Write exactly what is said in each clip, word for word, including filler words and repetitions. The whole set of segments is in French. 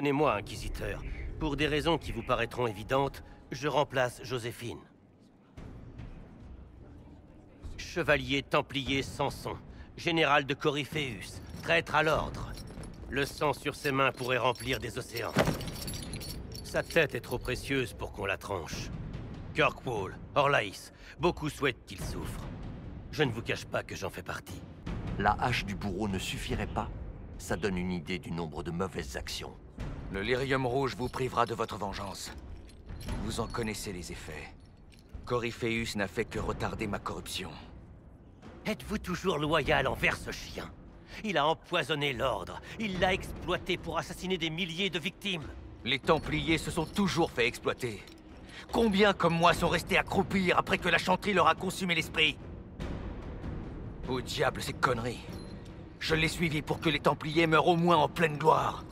Pardonnez-moi, Inquisiteur. Pour des raisons qui vous paraîtront évidentes, je remplace Joséphine. Chevalier Templier Samson, général de Coryphéus, traître à l'ordre. Le sang sur ses mains pourrait remplir des océans. Sa tête est trop précieuse pour qu'on la tranche. Kirkwall, Orlaïs, beaucoup souhaitent qu'il souffre. Je ne vous cache pas que j'en fais partie. La hache du bourreau ne suffirait pas? Ça donne une idée du nombre de mauvaises actions. Le lyrium rouge vous privera de votre vengeance. Vous en connaissez les effets. Coryphéus n'a fait que retarder ma corruption. Êtes-vous toujours loyal envers ce chien? Il a empoisonné l'ordre. Il l'a exploité pour assassiner des milliers de victimes. Les Templiers se sont toujours fait exploiter. Combien comme moi sont restés à croupir après que la chanterie leur a consumé l'esprit? Au diable ces conneries. Je l'ai suivi pour que les Templiers meurent au moins en pleine gloire.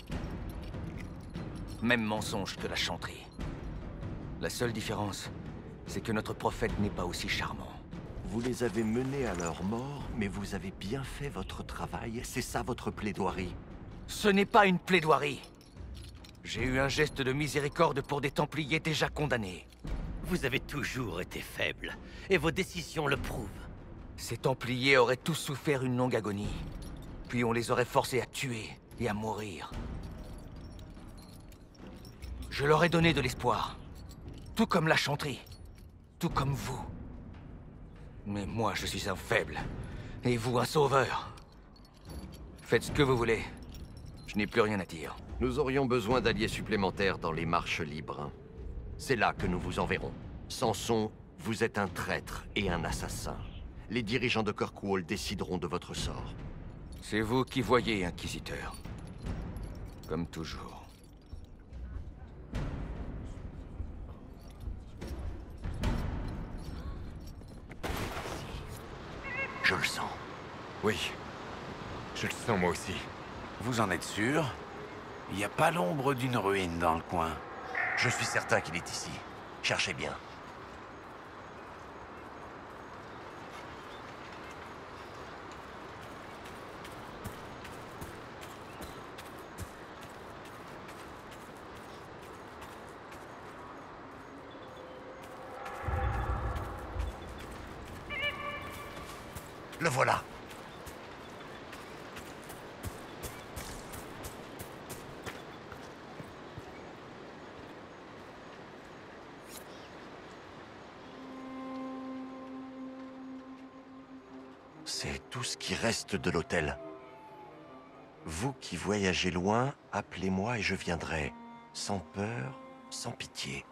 Même mensonge que la chanterie. La seule différence, c'est que notre prophète n'est pas aussi charmant. Vous les avez menés à leur mort, mais vous avez bien fait votre travail. C'est ça votre plaidoirie? Ce n'est pas une plaidoirie. J'ai eu un geste de miséricorde pour des Templiers déjà condamnés. Vous avez toujours été faible, et vos décisions le prouvent. Ces Templiers auraient tous souffert une longue agonie. Puis on les aurait forcés à tuer et à mourir. Je leur ai donné de l'espoir. Tout comme la chanterie. Tout comme vous. Mais moi, je suis un faible. Et vous, un sauveur. Faites ce que vous voulez. Je n'ai plus rien à dire. Nous aurions besoin d'alliés supplémentaires dans les marches libres. C'est là que nous vous enverrons. Samson, vous êtes un traître et un assassin. Les dirigeants de Kirkwall décideront de votre sort. C'est vous qui voyez, Inquisiteur. Comme toujours. Je le sens. Oui. Je le sens moi aussi. Vous en êtes sûr? Il n'y a pas l'ombre d'une ruine dans le coin. Je suis certain qu'il est ici. Cherchez bien. Le voilà. C'est tout ce qui reste de l'hôtel. Vous qui voyagez loin, appelez-moi et je viendrai. Sans peur, sans pitié.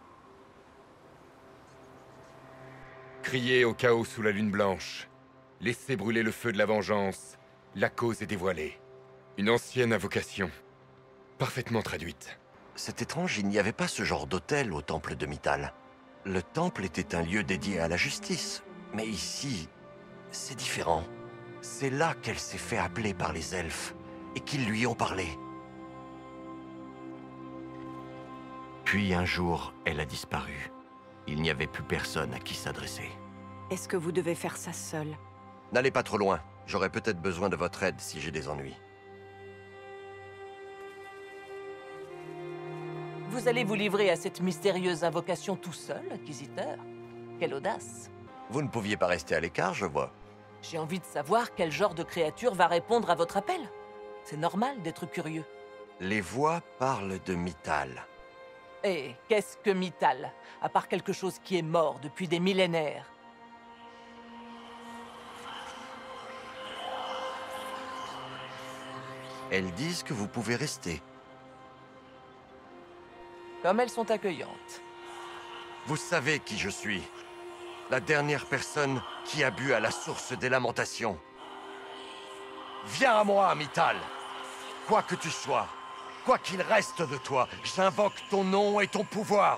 Criez au chaos sous la lune blanche. Laissez brûler le feu de la vengeance. La cause est dévoilée. Une ancienne invocation. Parfaitement traduite. C'est étrange, il n'y avait pas ce genre d'hôtel au temple de Mythal. Le temple était un lieu dédié à la justice. Mais ici, c'est différent. C'est là qu'elle s'est fait appeler par les elfes, et qu'ils lui ont parlé. Puis un jour, elle a disparu. Il n'y avait plus personne à qui s'adresser. Est-ce que vous devez faire ça seul? N'allez pas trop loin. J'aurai peut-être besoin de votre aide si j'ai des ennuis. Vous allez vous livrer à cette mystérieuse invocation tout seul, Inquisiteur? Quelle audace! Vous ne pouviez pas rester à l'écart, je vois. J'ai envie de savoir quel genre de créature va répondre à votre appel. C'est normal d'être curieux. Les voix parlent de Mythal. Et qu'est-ce que Mythal, à part quelque chose qui est mort depuis des millénaires? Elles disent que vous pouvez rester. Comme elles sont accueillantes. Vous savez qui je suis. La dernière personne qui a bu à la source des lamentations. Viens à moi, Mythal. Quoi que tu sois, quoi qu'il reste de toi, j'invoque ton nom et ton pouvoir.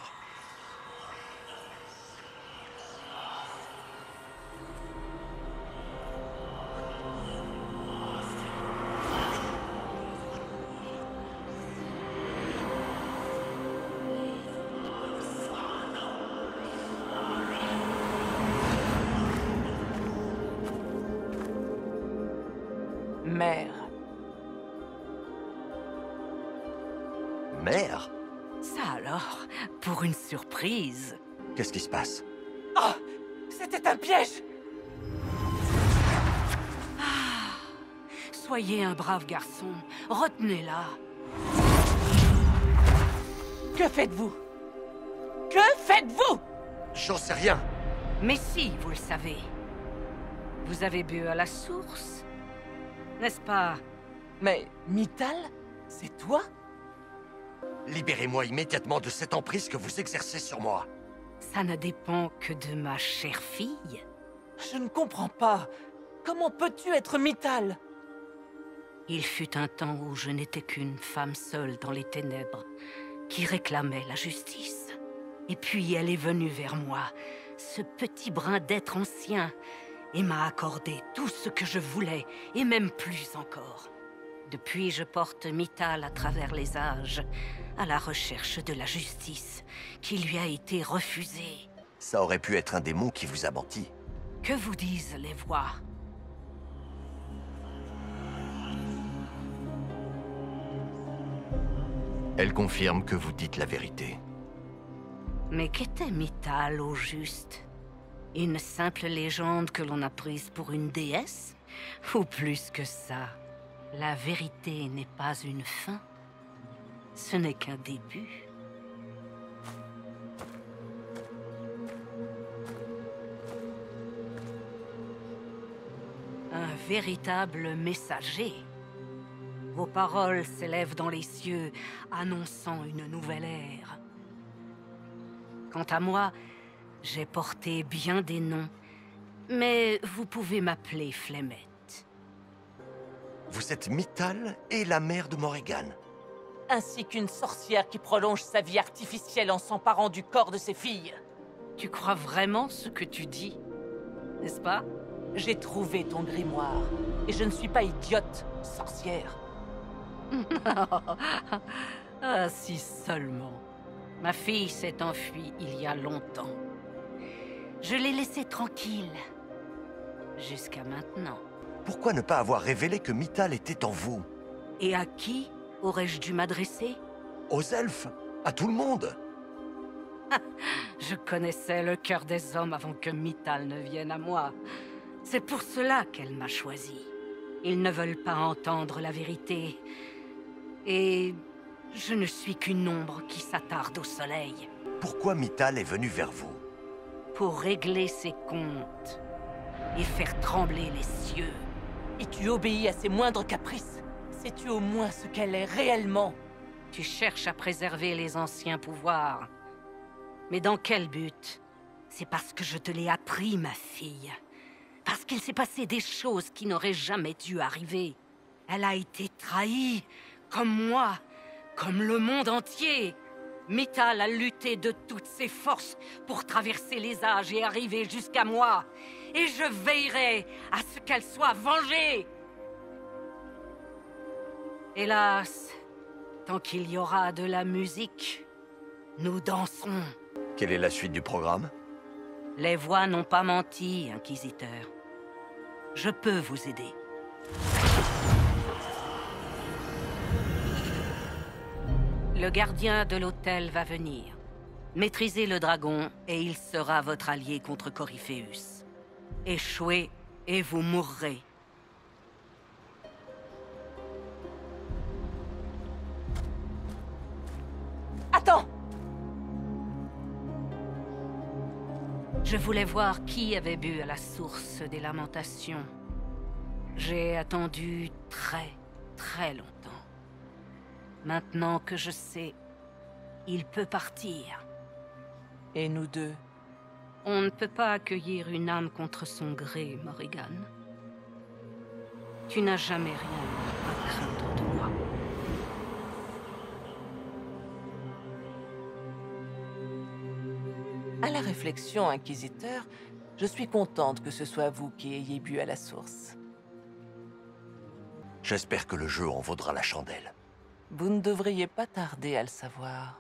Mère. mère? Ça alors, pour une surprise. Qu'est-ce qui se passe? Oh! C'était un piège! Ah, soyez un brave garçon. Retenez-la. Que faites-vous? Que faites-vous? J'en sais rien. Mais si, vous le savez. Vous avez bu à la source, n'est-ce pas? Mais Mythal, c'est toi? Libérez-moi immédiatement de cette emprise que vous exercez sur moi. Ça ne dépend que de ma chère fille. Je ne comprends pas. Comment peux-tu être Mythal? Il fut un temps où je n'étais qu'une femme seule dans les ténèbres, qui réclamait la justice. Et puis elle est venue vers moi, ce petit brin d'être ancien, et m'a accordé tout ce que je voulais, et même plus encore. Depuis, je porte Mythal à travers les âges, à la recherche de la justice, qui lui a été refusée. Ça aurait pu être un démon qui vous a menti. Que vous disent les voix? Elle confirme que vous dites la vérité. Mais qu'était Mythal au juste? Une simple légende que l'on a prise pour une déesse? Ou plus que ça? La vérité n'est pas une fin. Ce n'est qu'un début. Un véritable messager. Vos paroles s'élèvent dans les cieux, annonçant une nouvelle ère. Quant à moi, j'ai porté bien des noms, mais vous pouvez m'appeler Flemette. Vous êtes Mythal et la mère de Morrigan. Ainsi qu'une sorcière qui prolonge sa vie artificielle en s'emparant du corps de ses filles. Tu crois vraiment ce que tu dis, n'est-ce pas? J'ai trouvé ton grimoire, et je ne suis pas idiote, sorcière. Ah, si seulement. Ma fille s'est enfuie il y a longtemps. Je l'ai laissée tranquille. Jusqu'à maintenant. Pourquoi ne pas avoir révélé que Mythal était en vous? Et à qui aurais-je dû m'adresser? Aux elfes? À tout le monde? Je connaissais le cœur des hommes avant que Mythal ne vienne à moi. C'est pour cela qu'elle m'a choisi. Ils ne veulent pas entendre la vérité. Et je ne suis qu'une ombre qui s'attarde au soleil. Pourquoi Mythal est venu vers vous? Pour régler ses comptes et faire trembler les cieux. Et tu obéis à ses moindres caprices. Sais-tu au moins ce qu'elle est réellement? Tu cherches à préserver les anciens pouvoirs. Mais dans quel but? C'est parce que je te l'ai appris, ma fille. Parce qu'il s'est passé des choses qui n'auraient jamais dû arriver. Elle a été trahie, comme moi, comme le monde entier. Mythal a lutté de toutes ses forces pour traverser les âges et arriver jusqu'à moi. Et je veillerai à ce qu'elle soit vengée. Hélas, tant qu'il y aura de la musique, nous danserons. Quelle est la suite du programme? Les voix n'ont pas menti, Inquisiteur. Je peux vous aider. Le gardien de l'hôtel va venir. Maîtrisez le dragon et il sera votre allié contre Corypheus. Échouez et vous mourrez. Attends! Je voulais voir qui avait bu à la source des lamentations. J'ai attendu très, très longtemps. Maintenant que je sais, il peut partir. Et nous deux? On ne peut pas accueillir une âme contre son gré, Morrigan. Tu n'as jamais rien à craindre de moi. À la réflexion, Inquisiteur, je suis contente que ce soit vous qui ayez bu à la source. J'espère que le jeu en vaudra la chandelle. Vous ne devriez pas tarder à le savoir.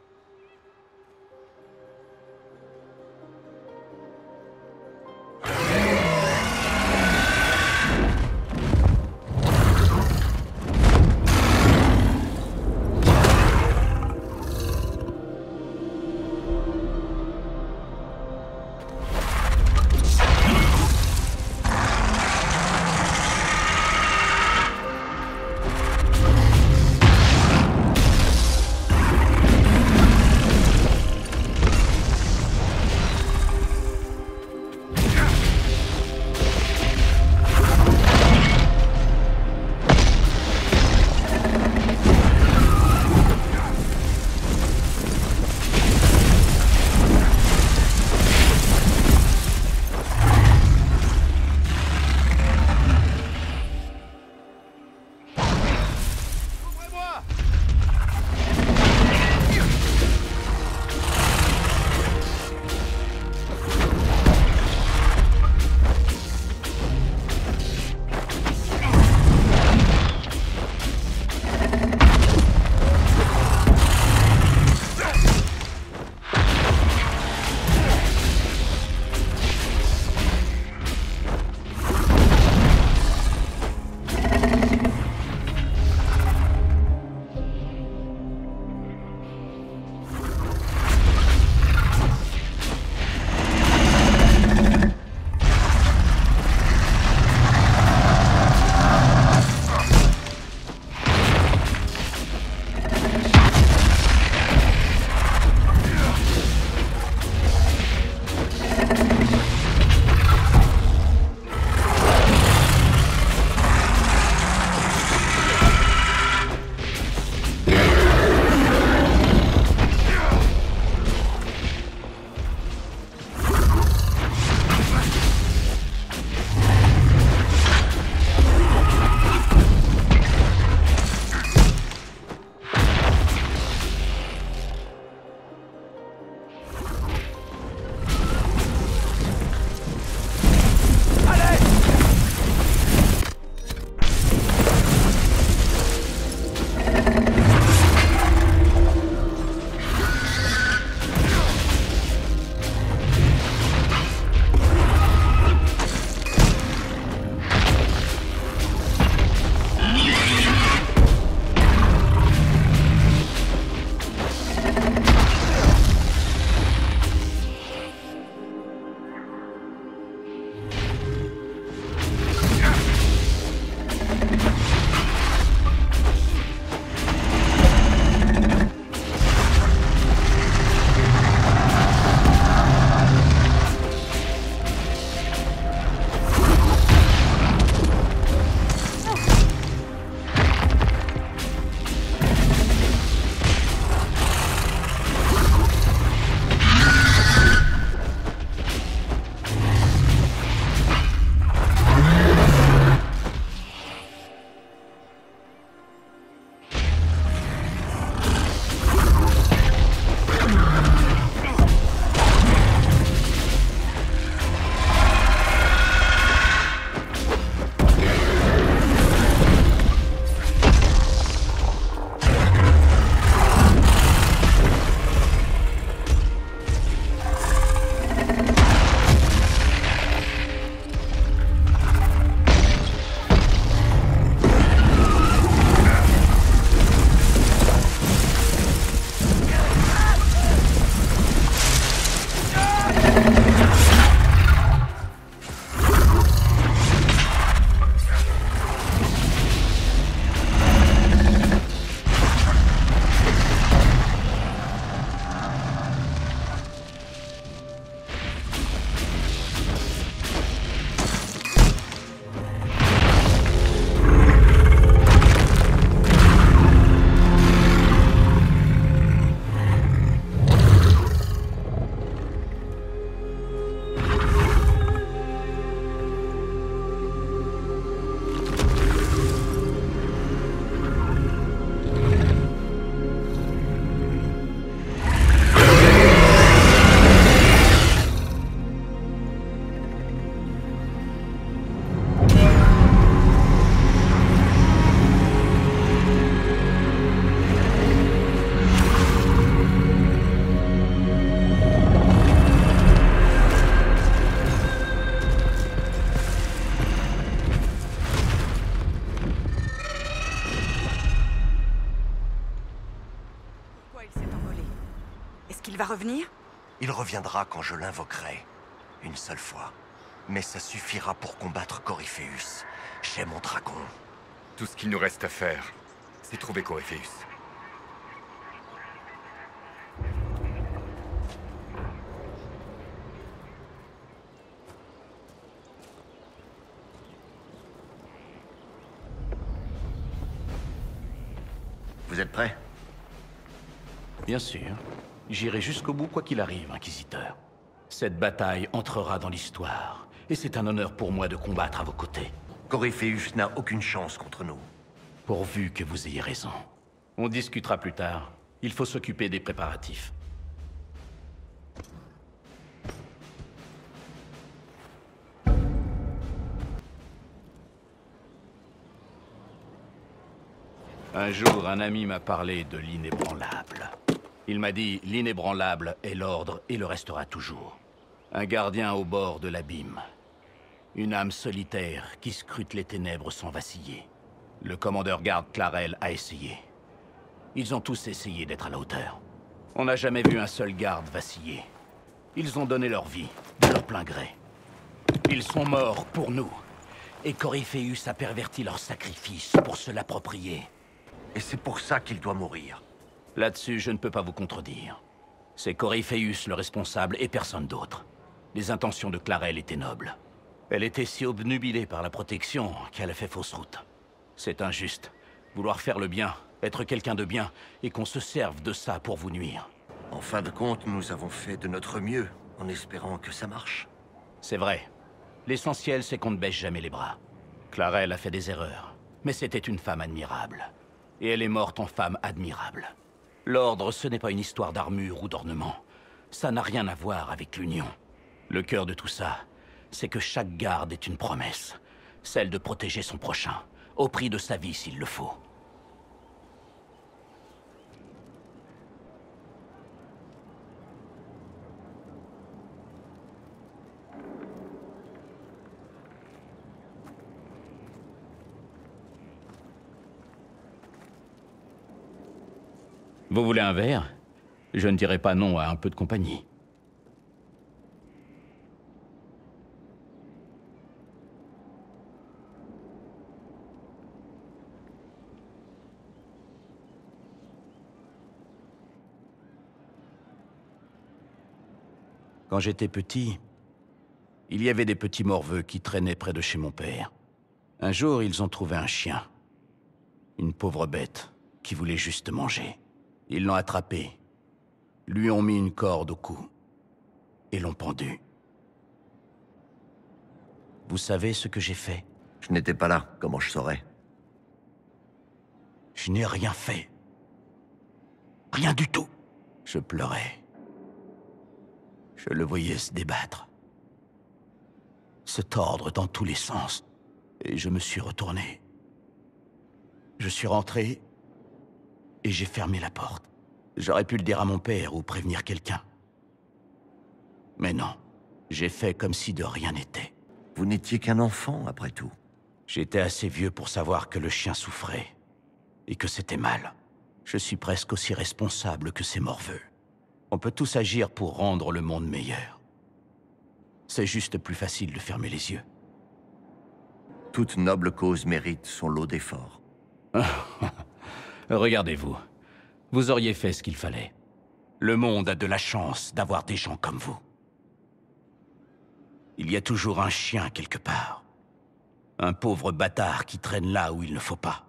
Il va revenir? Il reviendra quand je l'invoquerai. Une seule fois. Mais ça suffira pour combattre Coryphéus. J'ai mon dragon. Tout ce qu'il nous reste à faire, c'est trouver Coryphéus. Vous êtes prêts? Bien sûr. J'irai jusqu'au bout quoi qu'il arrive, Inquisiteur. Cette bataille entrera dans l'histoire, et c'est un honneur pour moi de combattre à vos côtés. Coryphéus n'a aucune chance contre nous. Pourvu que vous ayez raison. On discutera plus tard. Il faut s'occuper des préparatifs. Un jour, un ami m'a parlé de l'inébranlable. Il m'a dit, l'inébranlable est l'ordre et le restera toujours. Un gardien au bord de l'abîme. Une âme solitaire qui scrute les ténèbres sans vaciller. Le commandeur garde Clarel a essayé. Ils ont tous essayé d'être à la hauteur. On n'a jamais vu un seul garde vaciller. Ils ont donné leur vie, de leur plein gré. Ils sont morts pour nous. Et Coryphéus a perverti leur sacrifice pour se l'approprier. Et c'est pour ça qu'il doit mourir. Là-dessus, je ne peux pas vous contredire. C'est Coryphéus le responsable et personne d'autre. Les intentions de Clarel étaient nobles. Elle était si obnubilée par la protection qu'elle a fait fausse route. C'est injuste. Vouloir faire le bien, être quelqu'un de bien, et qu'on se serve de ça pour vous nuire. En fin de compte, nous avons fait de notre mieux, en espérant que ça marche. C'est vrai. L'essentiel, c'est qu'on ne baisse jamais les bras. Clarel a fait des erreurs, mais c'était une femme admirable. Et elle est morte en femme admirable. L'ordre, ce n'est pas une histoire d'armure ou d'ornement. Ça n'a rien à voir avec l'union. Le cœur de tout ça, c'est que chaque garde est une promesse. Celle de protéger son prochain, au prix de sa vie s'il le faut. Vous voulez un verre? Je ne dirai pas non à un peu de compagnie. Quand j'étais petit, il y avait des petits morveux qui traînaient près de chez mon père. Un jour, ils ont trouvé un chien. Une pauvre bête qui voulait juste manger. Ils l'ont attrapé, lui ont mis une corde au cou et l'ont pendu. Vous savez ce que j'ai fait? Je n'étais pas là, comment je saurais? Je n'ai rien fait. Rien du tout. Je pleurais. Je le voyais se débattre, se tordre dans tous les sens, et je me suis retourné. Je suis rentré et j'ai fermé la porte. J'aurais pu le dire à mon père ou prévenir quelqu'un. Mais non, j'ai fait comme si de rien n'était. Vous n'étiez qu'un enfant, après tout. J'étais assez vieux pour savoir que le chien souffrait et que c'était mal. Je suis presque aussi responsable que ces morveux. On peut tous agir pour rendre le monde meilleur. C'est juste plus facile de fermer les yeux. Toute noble cause mérite son lot d'efforts. Regardez-vous. Vous auriez fait ce qu'il fallait. Le monde a de la chance d'avoir des gens comme vous. Il y a toujours un chien quelque part. Un pauvre bâtard qui traîne là où il ne faut pas.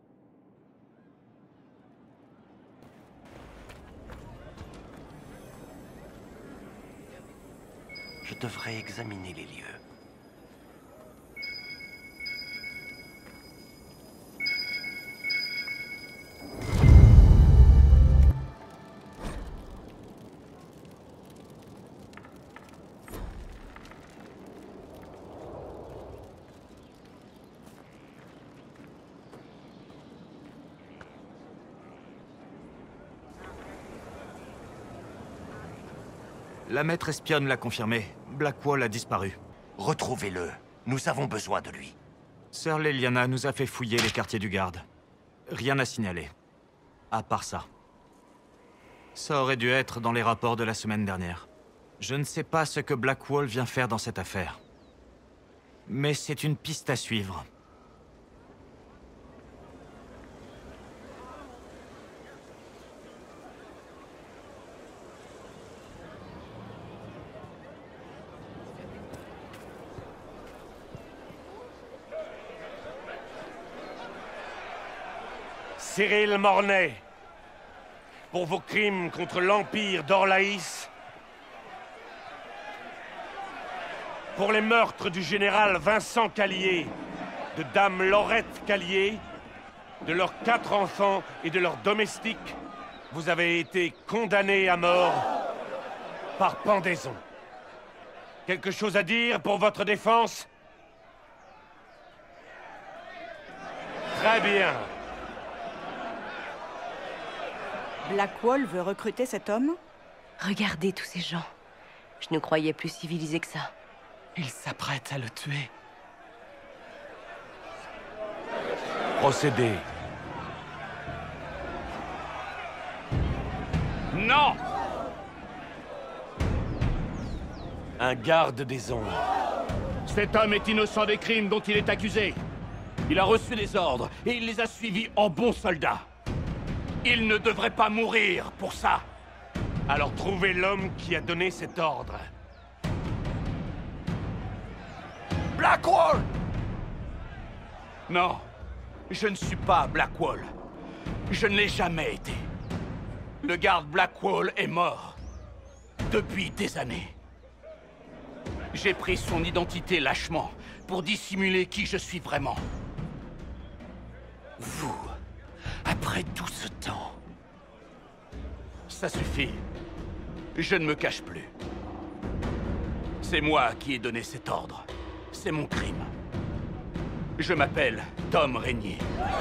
Je devrais examiner les lieux. La maître espionne l'a confirmé. Blackwall a disparu. Retrouvez-le. Nous avons besoin de lui. Sœur Leliana nous a fait fouiller les quartiers du garde. Rien à signaler. À part ça. Ça aurait dû être dans les rapports de la semaine dernière. Je ne sais pas ce que Blackwall vient faire dans cette affaire. Mais c'est une piste à suivre. Cyril Mornay, pour vos crimes contre l'Empire d'Orlaïs, pour les meurtres du général Vincent Callier, de Dame Laurette Callier, de leurs quatre enfants et de leurs domestiques, vous avez été condamné à mort par pendaison. Quelque chose à dire pour votre défense? Très bien. Blackwall veut recruter cet homme? Regardez tous ces gens. Je ne croyais plus civilisés que ça. Il s'apprête à le tuer. Procédez. Non! Un garde des ombres. Cet homme est innocent des crimes dont il est accusé. Il a reçu des ordres et il les a suivis en bon soldat. Il ne devrait pas mourir pour ça. Alors trouvez l'homme qui a donné cet ordre. Blackwall! Non, je ne suis pas Blackwall. Je ne l'ai jamais été. Le garde Blackwall est mort. Depuis des années. J'ai pris son identité lâchement pour dissimuler qui je suis vraiment. Vous, après tout ce temps... Ça suffit. Je ne me cache plus. C'est moi qui ai donné cet ordre. C'est mon crime. Je m'appelle Tom Régnier.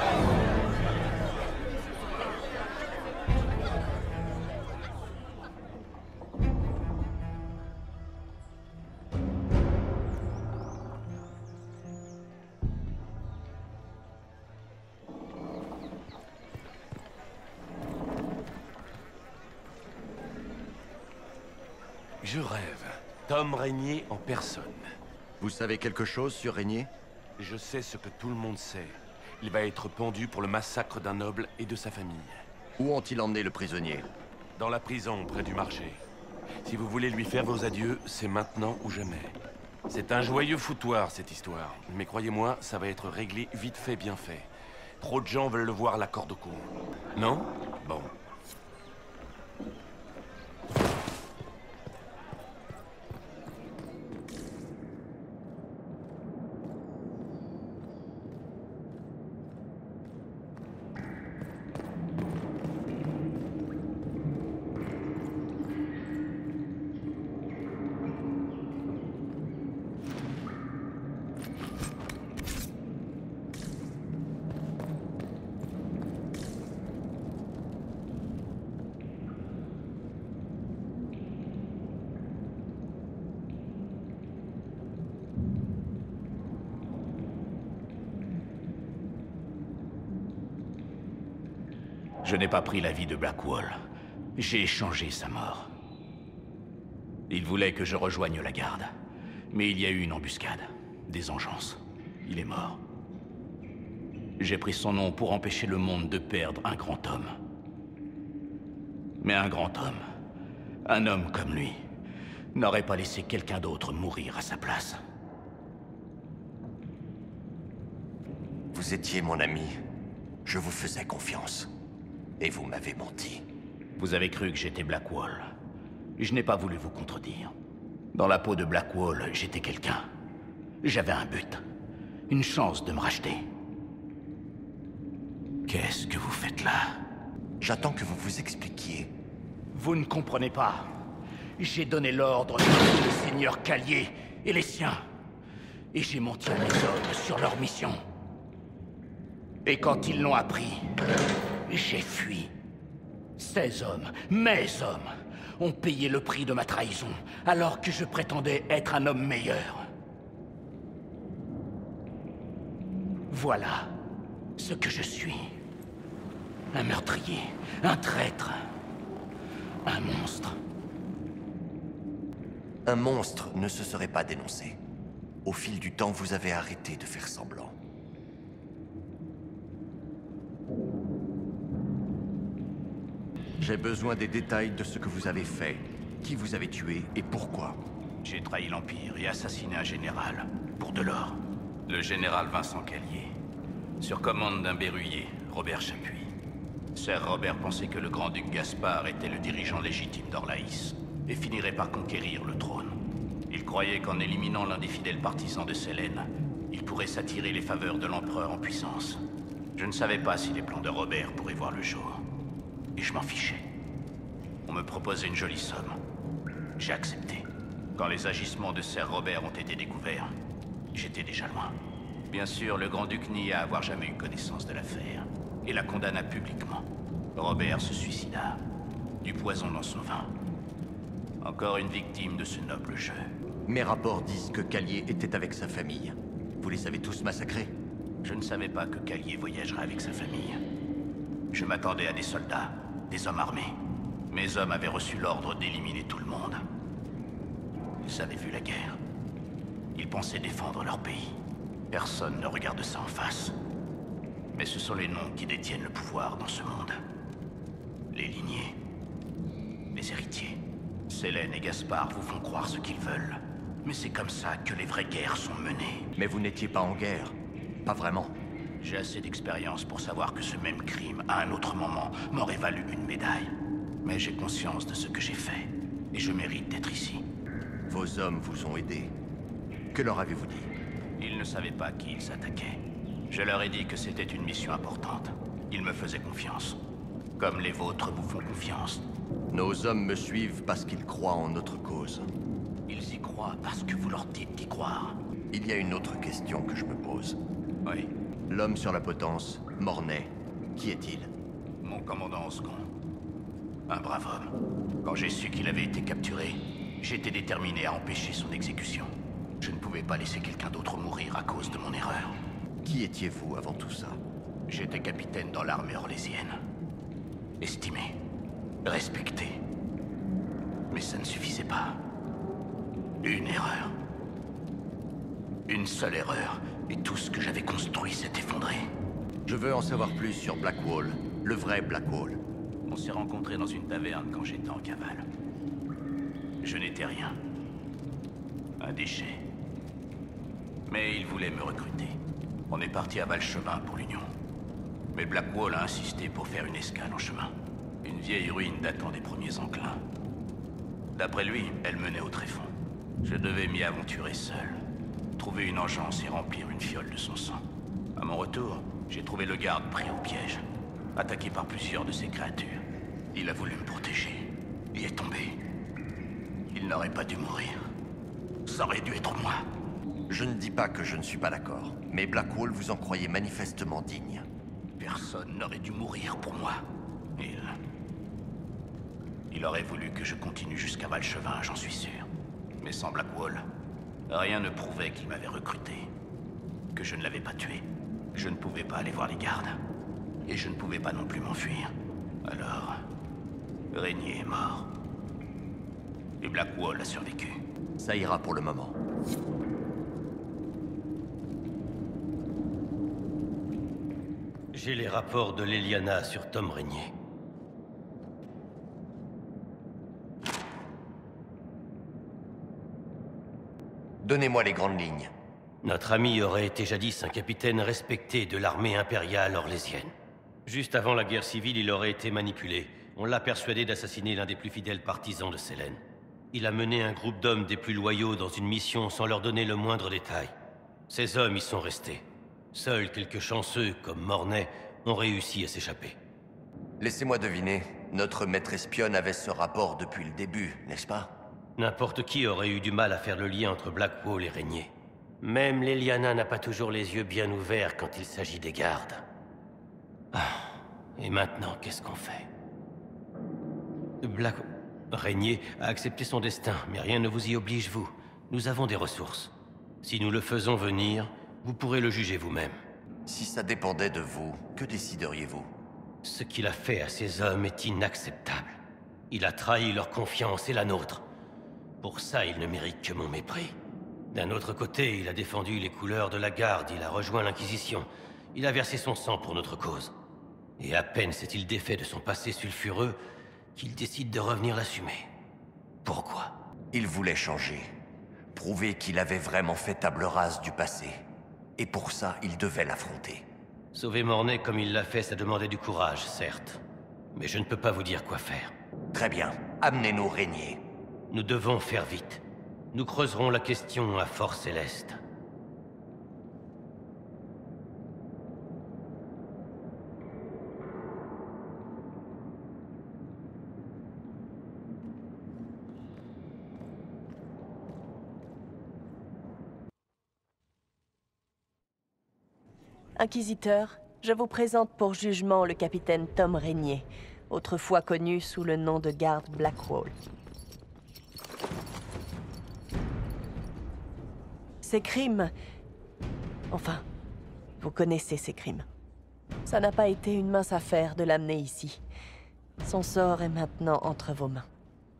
Je rêve. Tom Régnier en personne. Vous savez quelque chose sur Régnier? Je sais ce que tout le monde sait. Il va être pendu pour le massacre d'un noble et de sa famille. Où ont-ils emmené le prisonnier? Dans la prison, près du marché. Si vous voulez lui faire vos adieux, c'est maintenant ou jamais. C'est un joyeux foutoir, cette histoire. Mais croyez-moi, ça va être réglé vite fait, bien fait. Trop de gens veulent le voir la corde au cou. Non? Bon. Je n'ai pas pris la vie de Blackwall. J'ai échangé sa mort. Il voulait que je rejoigne la garde. Mais il y a eu une embuscade. Des engences. Il est mort. J'ai pris son nom pour empêcher le monde de perdre un grand homme. Mais un grand homme, un homme comme lui, n'aurait pas laissé quelqu'un d'autre mourir à sa place. Vous étiez mon ami. Je vous faisais confiance. Et vous m'avez menti. Vous avez cru que j'étais Blackwall. Je n'ai pas voulu vous contredire. Dans la peau de Blackwall, j'étais quelqu'un. J'avais un but. Une chance de me racheter. Qu'est-ce que vous faites là? J'attends que vous vous expliquiez. Vous ne comprenez pas. J'ai donné l'ordre de tuer le seigneur Callier et les siens. Et j'ai menti à mes hommes sur leur mission. Et quand ils l'ont appris, j'ai fui. Ces hommes, mes hommes, ont payé le prix de ma trahison, alors que je prétendais être un homme meilleur. Voilà ce que je suis. Un meurtrier, un traître. Un monstre. Un monstre ne se serait pas dénoncé. Au fil du temps, vous avez arrêté de faire semblant. J'ai besoin des détails de ce que vous avez fait, qui vous avez tué et pourquoi. J'ai trahi l'Empire et assassiné un général, pour de l'or. Le général Vincent Callier. Sur commande d'un berruyer, Robert Chapuis. Sir Robert pensait que le grand-duc Gaspard était le dirigeant légitime d'Orlaïs, et finirait par conquérir le trône. Il croyait qu'en éliminant l'un des fidèles partisans de Sélène, il pourrait s'attirer les faveurs de l'empereur en puissance. Je ne savais pas si les plans de Robert pourraient voir le jour. Et je m'en fichais. On me proposait une jolie somme. J'ai accepté. Quand les agissements de Sir Robert ont été découverts, j'étais déjà loin. Bien sûr, le grand-duc nia avoir jamais eu connaissance de l'affaire, et la condamna publiquement. Robert se suicida. Du poison dans son vin. Encore une victime de ce noble jeu. Mes rapports disent que Callier était avec sa famille. Vous les avez tous massacrés? Je ne savais pas que Callier voyagerait avec sa famille. Je m'attendais à des soldats, des hommes armés. Mes hommes avaient reçu l'ordre d'éliminer tout le monde. Ils avaient vu la guerre. Ils pensaient défendre leur pays. Personne ne regarde ça en face. Mais ce sont les noms qui détiennent le pouvoir dans ce monde. Les lignées. Les héritiers. Sélène et Gaspard vous font croire ce qu'ils veulent. Mais c'est comme ça que les vraies guerres sont menées. Mais vous n'étiez pas en guerre. Pas vraiment. J'ai assez d'expérience pour savoir que ce même crime, à un autre moment, m'aurait valu une médaille. Mais j'ai conscience de ce que j'ai fait. Et je mérite d'être ici. Vos hommes vous ont aidé. Que leur avez-vous dit? Ils ne savaient pas qui ils s'attaquaient. Je leur ai dit que c'était une mission importante. Ils me faisaient confiance. Comme les vôtres vous font confiance. Nos hommes me suivent parce qu'ils croient en notre cause. Ils y croient parce que vous leur dites d'y croire. Il y a une autre question que je me pose. Oui. L'homme sur la potence, Mornay, qui est-il? Mon commandant au second. Un brave homme. Quand j'ai su qu'il avait été capturé, j'étais déterminé à empêcher son exécution. Je ne pouvais pas laisser quelqu'un d'autre mourir à cause de mon erreur. Qui étiez-vous avant tout ça? J'étais capitaine dans l'armée orlésienne. Estimé. Respecté. Mais ça ne suffisait pas. Une erreur. Une seule erreur, et tout ce que j'avais construit s'est effondré. Je veux en savoir plus sur Blackwall, le vrai Blackwall. On s'est rencontrés dans une taverne quand j'étais en cavale. Je n'étais rien. Un déchet. Mais il voulait me recruter. On est parti à Valchemin pour l'Union. Mais Blackwall a insisté pour faire une escale en chemin. Une vieille ruine datant des premiers enclins. D'après lui, elle menait au tréfonds. Je devais m'y aventurer seul. Trouver une engeance et remplir une fiole de son sang. À mon retour, j'ai trouvé le garde pris au piège. Attaqué par plusieurs de ces créatures. Il a voulu me protéger. Il est tombé. Il n'aurait pas dû mourir. Ça aurait dû être moi. Je ne dis pas que je ne suis pas d'accord, mais Blackwall vous en croyez manifestement digne. Personne n'aurait dû mourir pour moi. Il... Il aurait voulu que je continue jusqu'à Valchevin, j'en suis sûr. Mais sans Blackwall, rien ne prouvait qu'il m'avait recruté. Que je ne l'avais pas tué. Je ne pouvais pas aller voir les gardes. Et je ne pouvais pas non plus m'enfuir. Alors... Régnier est mort. Et Blackwall a survécu. Ça ira pour le moment. J'ai les rapports de l'Eliana sur Tom Régnier. Donnez-moi les grandes lignes. Notre ami aurait été jadis un capitaine respecté de l'armée impériale orlésienne. Juste avant la guerre civile, il aurait été manipulé. On l'a persuadé d'assassiner l'un des plus fidèles partisans de Sélène. Il a mené un groupe d'hommes des plus loyaux dans une mission sans leur donner le moindre détail. Ces hommes y sont restés. Seuls quelques chanceux, comme Mornay, ont réussi à s'échapper. Laissez-moi deviner, notre maître espionne avait ce rapport depuis le début, n'est-ce pas? N'importe qui aurait eu du mal à faire le lien entre Blackwall et Régnier. Même l'Eliana n'a pas toujours les yeux bien ouverts quand il s'agit des gardes. Ah, et maintenant, qu'est-ce qu'on fait? Black... Régnier a accepté son destin, mais rien ne vous y oblige, vous. Nous avons des ressources. Si nous le faisons venir, vous pourrez le juger vous-même. Si ça dépendait de vous, que décideriez-vous? Ce qu'il a fait à ces hommes est inacceptable. Il a trahi leur confiance et la nôtre. Pour ça, il ne mérite que mon mépris. D'un autre côté, il a défendu les couleurs de la garde, il a rejoint l'Inquisition. Il a versé son sang pour notre cause. Et à peine s'est-il défait de son passé sulfureux qu'il décide de revenir l'assumer. Pourquoi? Il voulait changer. Prouver qu'il avait vraiment fait table rase du passé. Et pour ça, il devait l'affronter. Sauver Mornay comme il l'a fait, ça demandait du courage, certes. Mais je ne peux pas vous dire quoi faire. Très bien. Amenez-nous Régnier. Nous devons faire vite. Nous creuserons la question à Fort Céleste. Inquisiteur, je vous présente pour jugement le capitaine Tom Régnier, autrefois connu sous le nom de garde Blackwall. Ces crimes... Enfin, vous connaissez ces crimes. Ça n'a pas été une mince affaire de l'amener ici. Son sort est maintenant entre vos mains.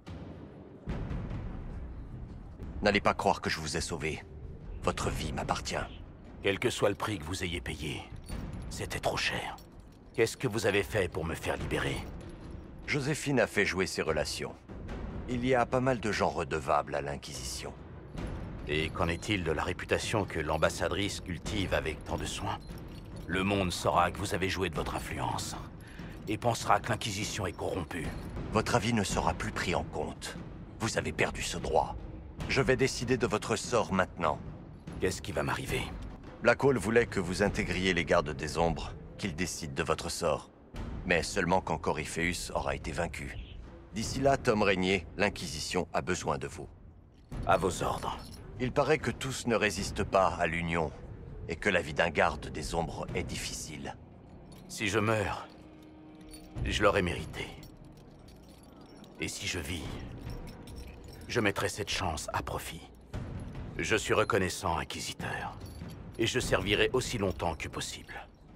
N'allez pas croire que je vous ai sauvé. Votre vie m'appartient. Quel que soit le prix que vous ayez payé, c'était trop cher. Qu'est-ce que vous avez fait pour me faire libérer? Joséphine a fait jouer ses relations. Il y a pas mal de gens redevables à l'Inquisition. Et qu'en est-il de la réputation que l'ambassadrice cultive avec tant de soin? Le monde saura que vous avez joué de votre influence, et pensera que l'Inquisition est corrompue. Votre avis ne sera plus pris en compte. Vous avez perdu ce droit. Je vais décider de votre sort maintenant. Qu'est-ce qui va m'arriver? Blackwall voulait que vous intégriez les gardes des ombres, qu'il décide de votre sort. Mais seulement quand Corypheus aura été vaincu. D'ici là, Tom Régnier, l'Inquisition a besoin de vous. À vos ordres. Il paraît que tous ne résistent pas à l'Union, et que la vie d'un garde des ombres est difficile. Si je meurs, je l'aurais mérité. Et si je vis, je mettrai cette chance à profit. Je suis reconnaissant, Inquisiteur. Et je servirai aussi longtemps que possible.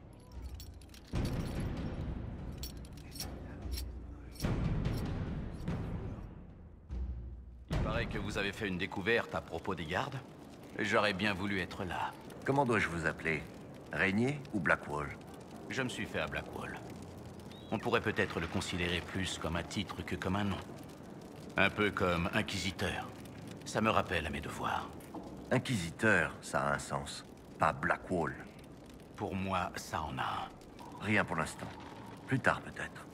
Il paraît que vous avez fait une découverte à propos des gardes. J'aurais bien voulu être là. Comment dois-je vous appeler? Régnier ou Blackwall? Je me suis fait à Blackwall. On pourrait peut-être le considérer plus comme un titre que comme un nom. Un peu comme Inquisiteur. Ça me rappelle à mes devoirs. Inquisiteur, ça a un sens. Pas Blackwall. Pour moi, ça en a un. Rien pour l'instant. Plus tard, peut-être.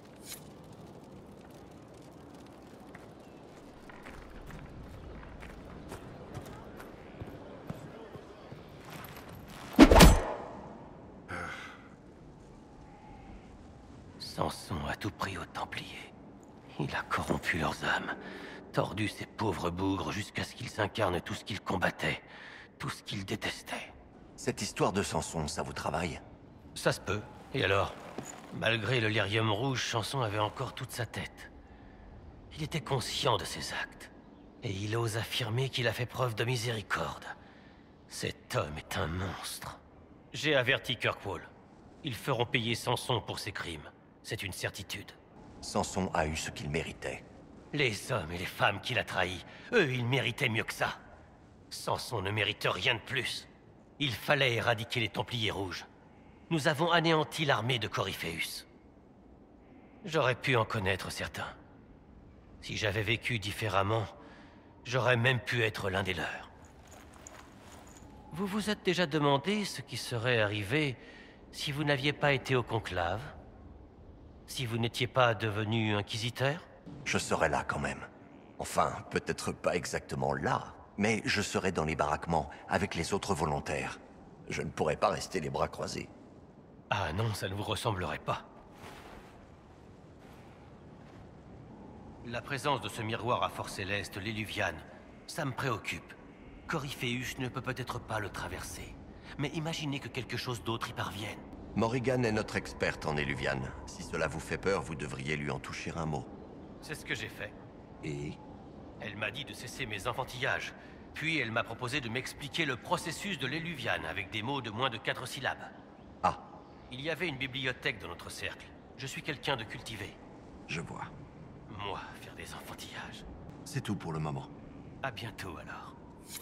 Samson a tout pris aux Templiers. Il a corrompu leurs âmes, tordu ces pauvres bougres jusqu'à ce qu'ils incarnent tout ce qu'ils combattaient, tout ce qu'ils détestaient. Cette histoire de Samson, ça vous travaille? Ça se peut. Et alors? Malgré le lyrium rouge, Samson avait encore toute sa tête. Il était conscient de ses actes. Et il ose affirmer qu'il a fait preuve de miséricorde. Cet homme est un monstre. J'ai averti Kirkwall. Ils feront payer Samson pour ses crimes. C'est une certitude. Samson a eu ce qu'il méritait. Les hommes et les femmes qu'il a trahis, eux, ils méritaient mieux que ça. Samson ne mérite rien de plus. Il fallait éradiquer les Templiers rouges. Nous avons anéanti l'armée de Corypheus. J'aurais pu en connaître certains. Si j'avais vécu différemment, j'aurais même pu être l'un des leurs. Vous vous êtes déjà demandé ce qui serait arrivé si vous n'aviez pas été au conclave? Si vous n'étiez pas devenu inquisiteur? Je serais là quand même. Enfin, peut-être pas exactement là, mais je serais dans les baraquements avec les autres volontaires. Je ne pourrais pas rester les bras croisés. Ah non, ça ne vous ressemblerait pas. La présence de ce miroir à Fort Céleste, l'Éluviane, ça me préoccupe. Corypheus ne peut peut-être pas le traverser. Mais imaginez que quelque chose d'autre y parvienne. Morrigan est notre experte en Éluviane. Si cela vous fait peur, vous devriez lui en toucher un mot. C'est ce que j'ai fait. Et? Elle m'a dit de cesser mes enfantillages. Puis elle m'a proposé de m'expliquer le processus de l'Éluviane avec des mots de moins de quatre syllabes. Ah. Il y avait une bibliothèque dans notre cercle. Je suis quelqu'un de cultivé. Je vois. moi faire des enfantillages. C'est tout pour le moment. À bientôt alors.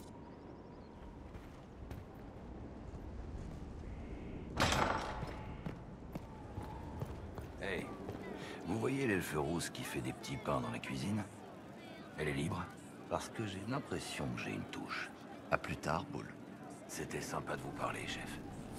Hey, vous voyez l'elfe rousse qui fait des petits pains dans la cuisine? Elle est libre? Parce que j'ai l'impression que j'ai une touche. À plus tard, Bull. C'était sympa de vous parler, chef.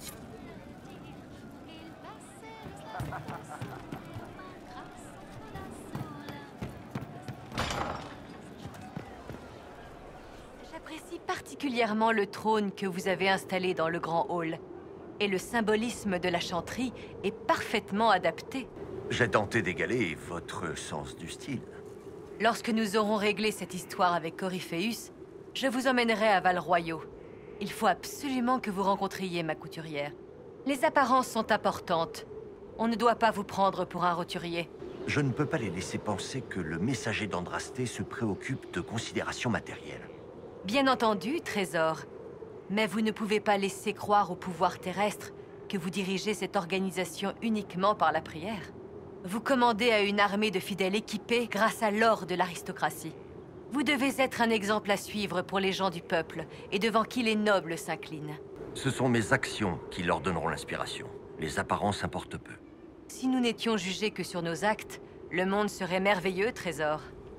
J'apprécie particulièrement le trône que vous avez installé dans le grand hall. Et le symbolisme de la chanterie est parfaitement adapté. J'ai tenté d'égaler votre sens du style. Lorsque nous aurons réglé cette histoire avec Corypheus, je vous emmènerai à Val-Royaux. Il faut absolument que vous rencontriez ma couturière. Les apparences sont importantes. On ne doit pas vous prendre pour un roturier. Je ne peux pas les laisser penser que le messager d'Andrasté se préoccupe de considérations matérielles. Bien entendu, Trésor. Mais vous ne pouvez pas laisser croire au pouvoir terrestre que vous dirigez cette organisation uniquement par la prière. Vous commandez à une armée de fidèles équipés grâce à l'or de l'aristocratie. Vous devez être un exemple à suivre pour les gens du peuple et devant qui les nobles s'inclinent. Ce sont mes actions qui leur donneront l'inspiration. Les apparences importent peu. Si nous n'étions jugés que sur nos actes, le monde serait merveilleux, Trésor.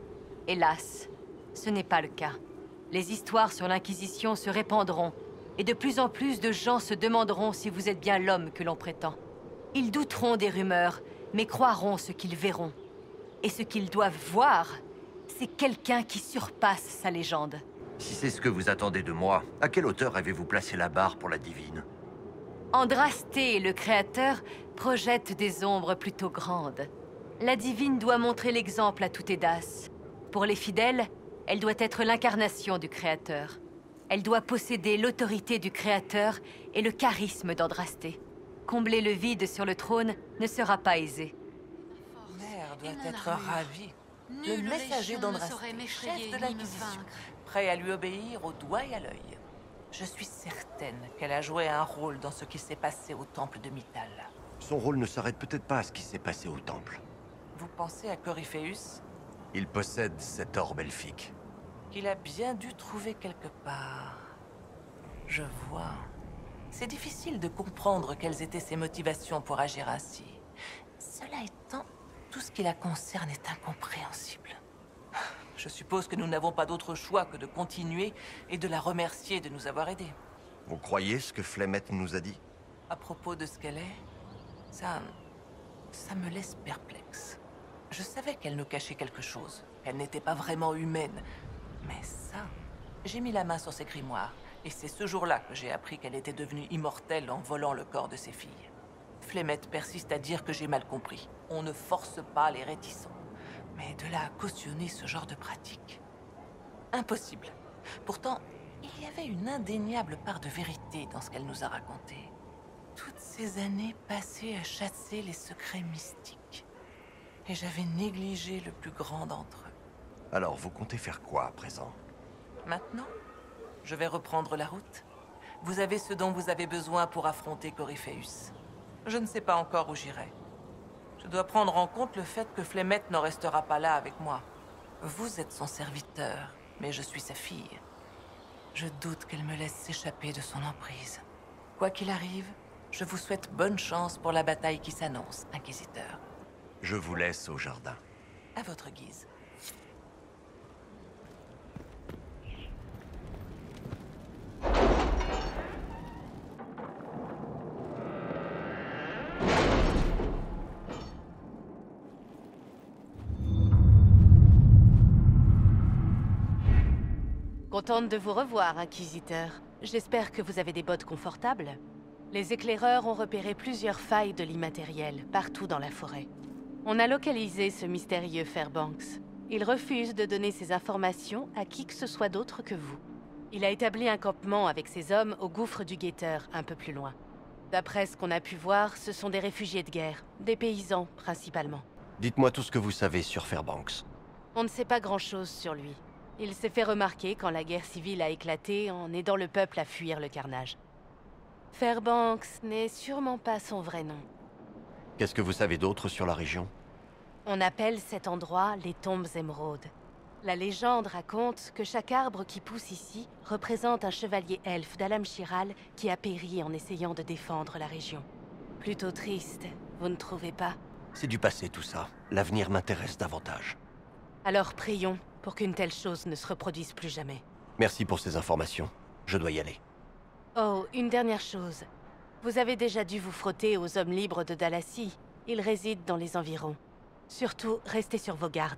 Hélas, ce n'est pas le cas. Les histoires sur l'Inquisition se répandront, et de plus en plus de gens se demanderont si vous êtes bien l'homme que l'on prétend. Ils douteront des rumeurs, mais croiront ce qu'ils verront. Et ce qu'ils doivent voir, c'est quelqu'un qui surpasse sa légende. Si c'est ce que vous attendez de moi, à quelle hauteur avez-vous placé la barre pour la divine? Andrasté, le créateur, projette des ombres plutôt grandes. La divine doit montrer l'exemple à toute Édas. Pour les fidèles, elle doit être l'incarnation du créateur. Elle doit posséder l'autorité du créateur et le charisme d'Andrasté. Combler le vide sur le trône ne sera pas aisé. Mère doit être ravie. Le messager d'Andrasté, chef de l'Inquisition, prêt à lui obéir au doigt et à l'œil. Je suis certaine qu'elle a joué un rôle dans ce qui s'est passé au temple de Mythal. Son rôle ne s'arrête peut-être pas à ce qui s'est passé au temple. Vous pensez à Corypheus? Il possède cet orbe elfique. Qu'il a bien dû trouver quelque part. Je vois. C'est difficile de comprendre quelles étaient ses motivations pour agir ainsi. Cela étant, tout ce qui la concerne est incompréhensible. Je suppose que nous n'avons pas d'autre choix que de continuer et de la remercier de nous avoir aidés. Vous croyez ce que Flemeth nous a dit? À propos de ce qu'elle est, ça... ça me laisse perplexe. Je savais qu'elle nous cachait quelque chose, qu'elle n'était pas vraiment humaine. Mais ça... J'ai mis la main sur ses grimoires, et c'est ce jour-là que j'ai appris qu'elle était devenue immortelle en volant le corps de ses filles. Flemeth persiste à dire que j'ai mal compris. On ne force pas les réticents. Mais de là à cautionner ce genre de pratique... Impossible. Pourtant, il y avait une indéniable part de vérité dans ce qu'elle nous a raconté. Toutes ces années passées à chasser les secrets mystiques. Et j'avais négligé le plus grand d'entre eux. Alors, vous comptez faire quoi à présent? Maintenant, je vais reprendre la route. Vous avez ce dont vous avez besoin pour affronter Corypheus. Je ne sais pas encore où j'irai. Je dois prendre en compte le fait que Flemeth n'en restera pas là avec moi. Vous êtes son serviteur, mais je suis sa fille. Je doute qu'elle me laisse s'échapper de son emprise. Quoi qu'il arrive, je vous souhaite bonne chance pour la bataille qui s'annonce, Inquisiteur. Je vous laisse au jardin. À votre guise. Contente de vous revoir, Inquisiteur. J'espère que vous avez des bottes confortables. Les éclaireurs ont repéré plusieurs failles de l'immatériel, partout dans la forêt. On a localisé ce mystérieux Fairbanks. Il refuse de donner ces informations à qui que ce soit d'autre que vous. Il a établi un campement avec ses hommes au gouffre du Guetteur, un peu plus loin. D'après ce qu'on a pu voir, ce sont des réfugiés de guerre, des paysans principalement. Dites-moi tout ce que vous savez sur Fairbanks. On ne sait pas grand-chose sur lui. Il s'est fait remarquer quand la guerre civile a éclaté en aidant le peuple à fuir le carnage. Fairbanks n'est sûrement pas son vrai nom. Qu'est-ce que vous savez d'autre sur la région? On appelle cet endroit les tombes émeraudes. La légende raconte que chaque arbre qui pousse ici représente un chevalier elfe d'Alam-Shiral qui a péri en essayant de défendre la région. Plutôt triste, vous ne trouvez pas? C'est du passé tout ça. L'avenir m'intéresse davantage. Alors prions pour qu'une telle chose ne se reproduise plus jamais. Merci pour ces informations. Je dois y aller. Oh, une dernière chose. Vous avez déjà dû vous frotter aux hommes libres de Dalasie. Ils résident dans les environs. Surtout, restez sur vos gardes.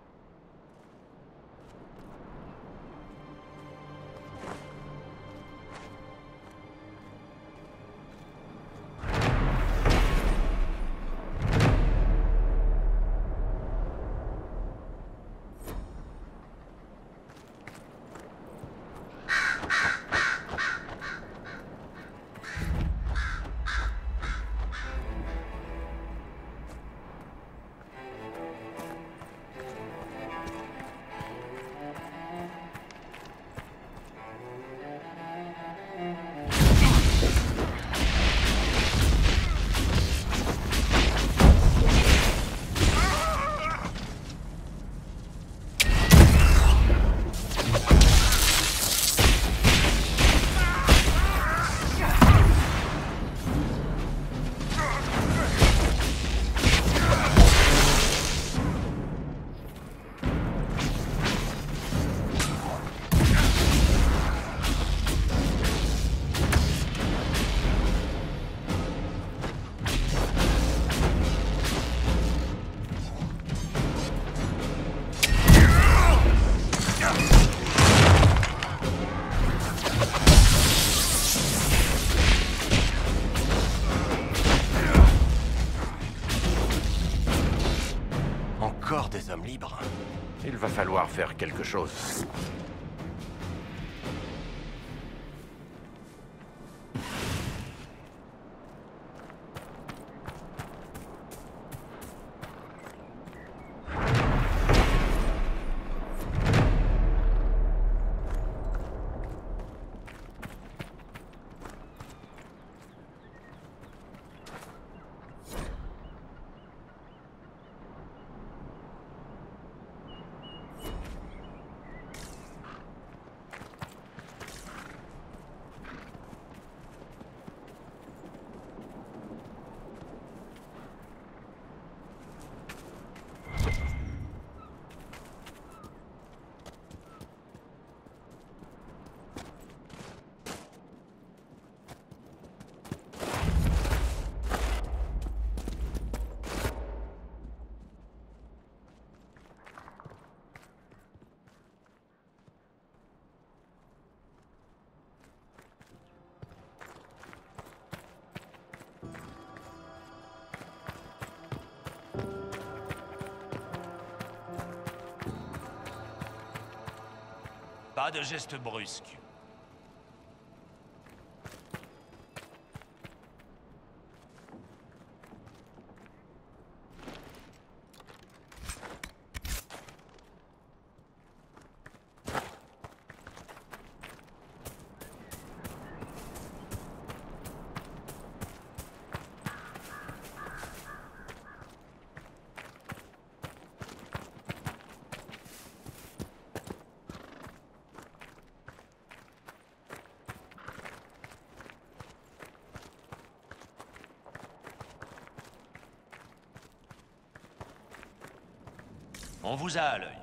Encore des hommes libres. Il va falloir faire quelque chose. Pas de gestes brusques. On vous a à l'œil.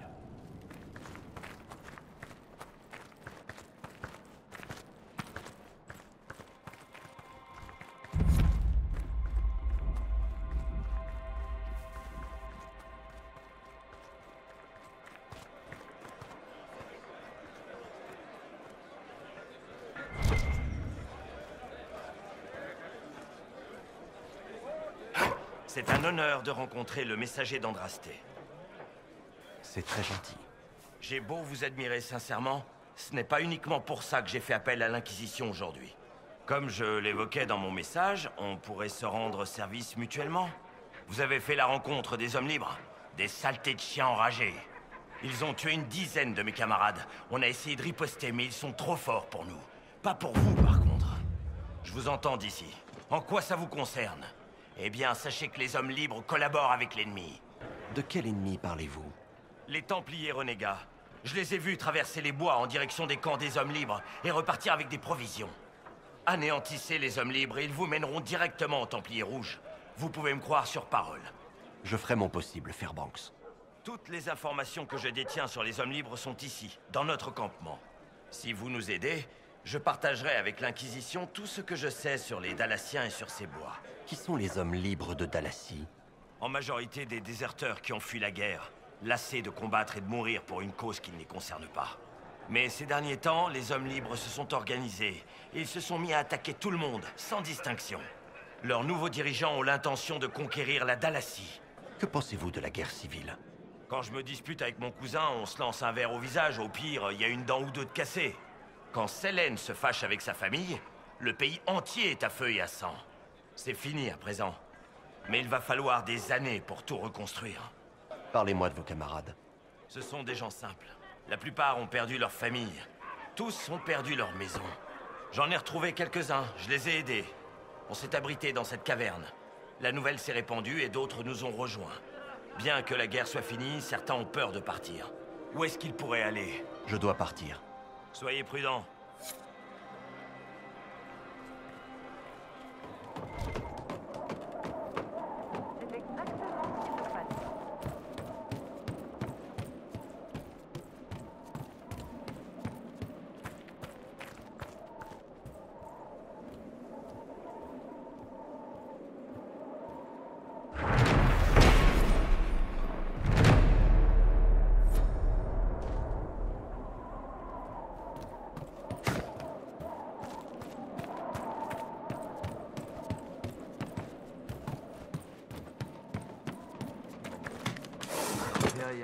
C'est un honneur de rencontrer le messager d'Andrasté. C'est très gentil. J'ai beau vous admirer sincèrement, ce n'est pas uniquement pour ça que j'ai fait appel à l'Inquisition aujourd'hui. Comme je l'évoquais dans mon message, on pourrait se rendre service mutuellement. Vous avez fait la rencontre des hommes libres, des saletés de chiens enragés. Ils ont tué une dizaine de mes camarades. On a essayé de riposter, mais ils sont trop forts pour nous. Pas pour vous, par contre. Je vous entends d'ici. En quoi ça vous concerne? Eh bien, sachez que les hommes libres collaborent avec l'ennemi. De quel ennemi parlez-vous? Les Templiers renégats. Je les ai vus traverser les bois en direction des camps des Hommes Libres et repartir avec des provisions. Anéantissez les Hommes Libres et ils vous mèneront directement aux Templiers Rouges. Vous pouvez me croire sur parole. Je ferai mon possible, Fairbanks. Toutes les informations que je détiens sur les Hommes Libres sont ici, dans notre campement. Si vous nous aidez, je partagerai avec l'Inquisition tout ce que je sais sur les Dalassiens et sur ces bois. Qui sont les Hommes Libres de Dalassie? En majorité des déserteurs qui ont fui la guerre, lassés de combattre et de mourir pour une cause qui ne les concerne pas. Mais ces derniers temps, les Hommes Libres se sont organisés et ils se sont mis à attaquer tout le monde, sans distinction. Leurs nouveaux dirigeants ont l'intention de conquérir la Dalassie. Que pensez-vous de la guerre civile? Quand je me dispute avec mon cousin, on se lance un verre au visage, au pire, il y a une dent ou deux de cassée. Quand Selene se fâche avec sa famille, le pays entier est à feu et à sang. C'est fini à présent. Mais il va falloir des années pour tout reconstruire. Parlez-moi de vos camarades. Ce sont des gens simples. La plupart ont perdu leur famille. Tous ont perdu leur maison. J'en ai retrouvé quelques-uns, je les ai aidés. On s'est abrité dans cette caverne. La nouvelle s'est répandue et d'autres nous ont rejoints. Bien que la guerre soit finie, certains ont peur de partir. Où est-ce qu'ils pourraient aller? Je dois partir. Soyez prudents. Rien.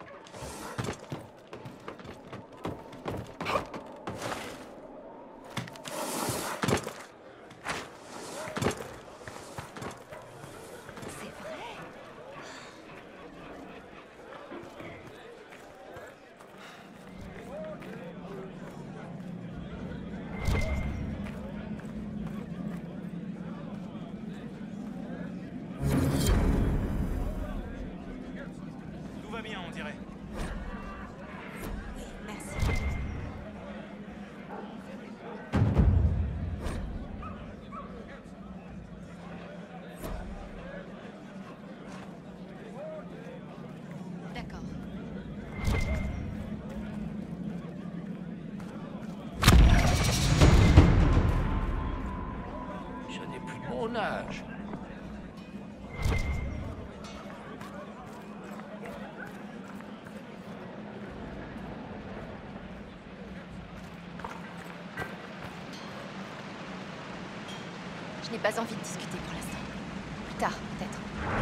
Bien, on dirait. Oui, merci. D'accord. Je n'ai plus de mon âge. Je n'ai pas envie de discuter pour l'instant. Plus tard, peut-être.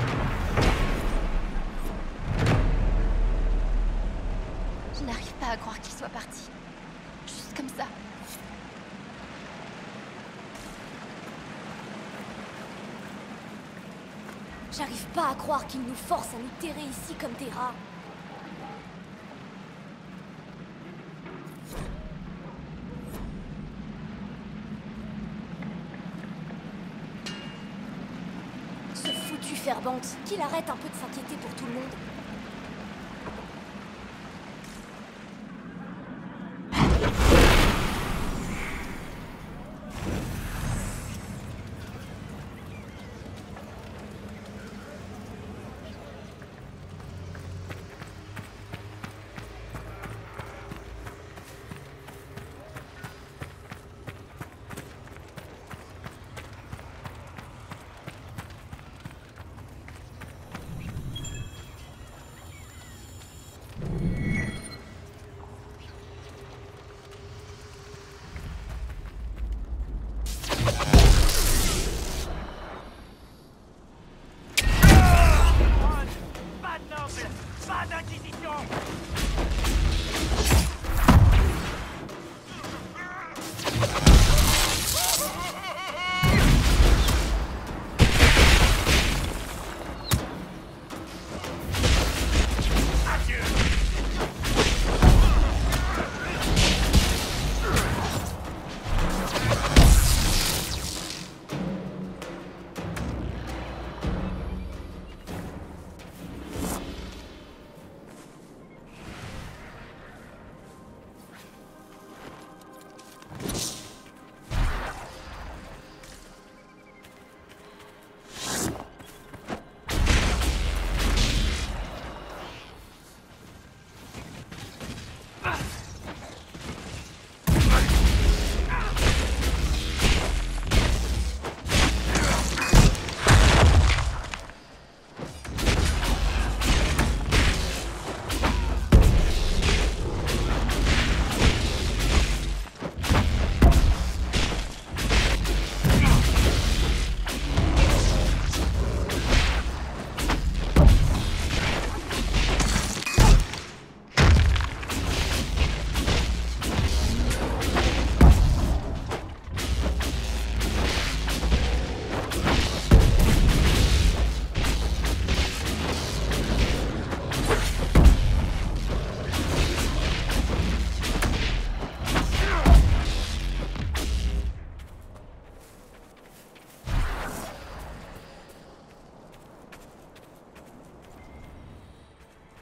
Je n'arrive pas à croire qu'il soit parti. Juste comme ça. J'arrive pas à croire qu'il nous force à nous terrer ici comme des rats. Ce foutu Fairbanks, qu'il arrête un peu de s'inquiéter pour tout le monde.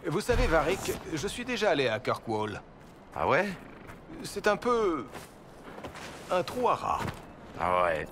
Vous savez, Varric, je suis déjà allé à Kirkwall. Ah ouais? C'est un peu... un trou à rats. Ah ouais.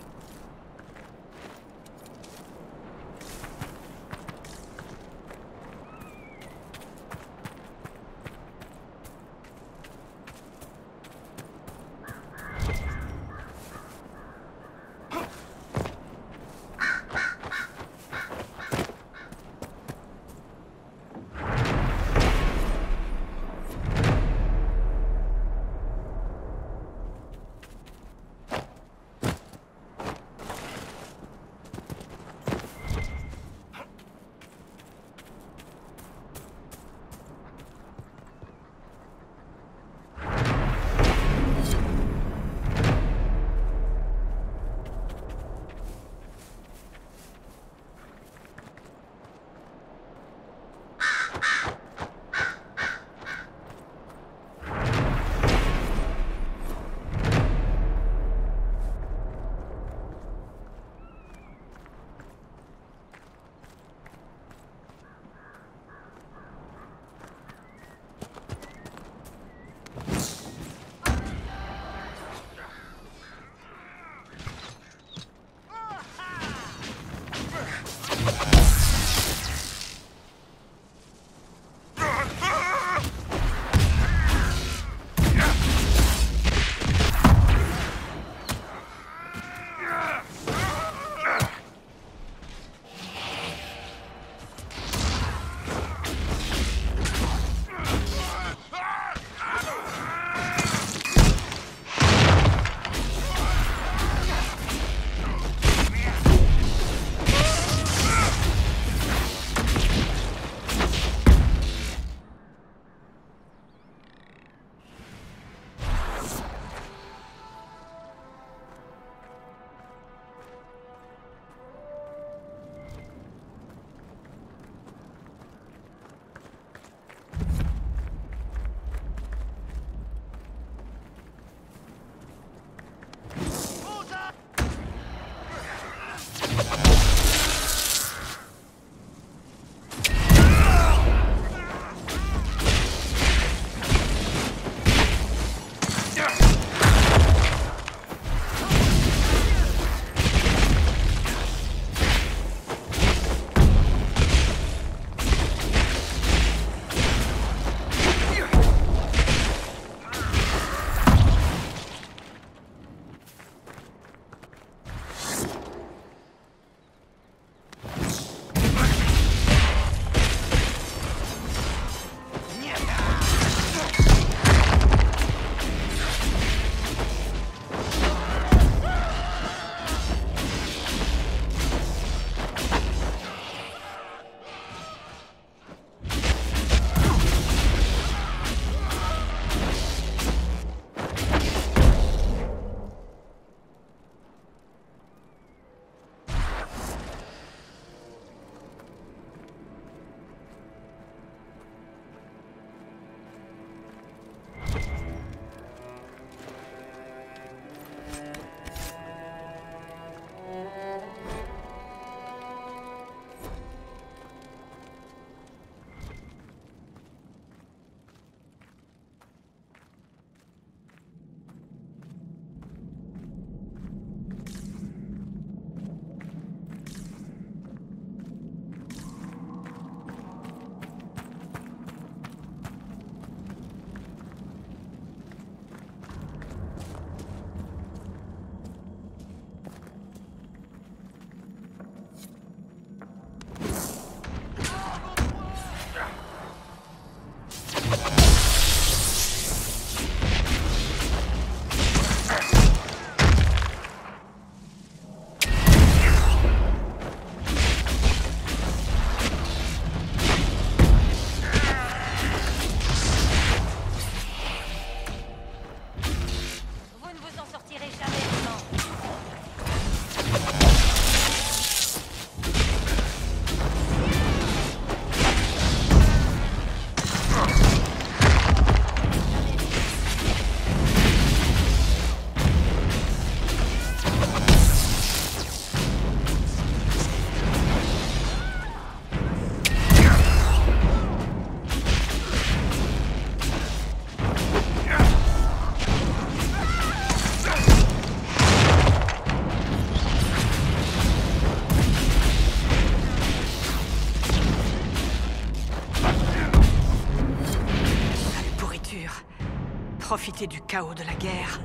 Profiter du chaos de la guerre.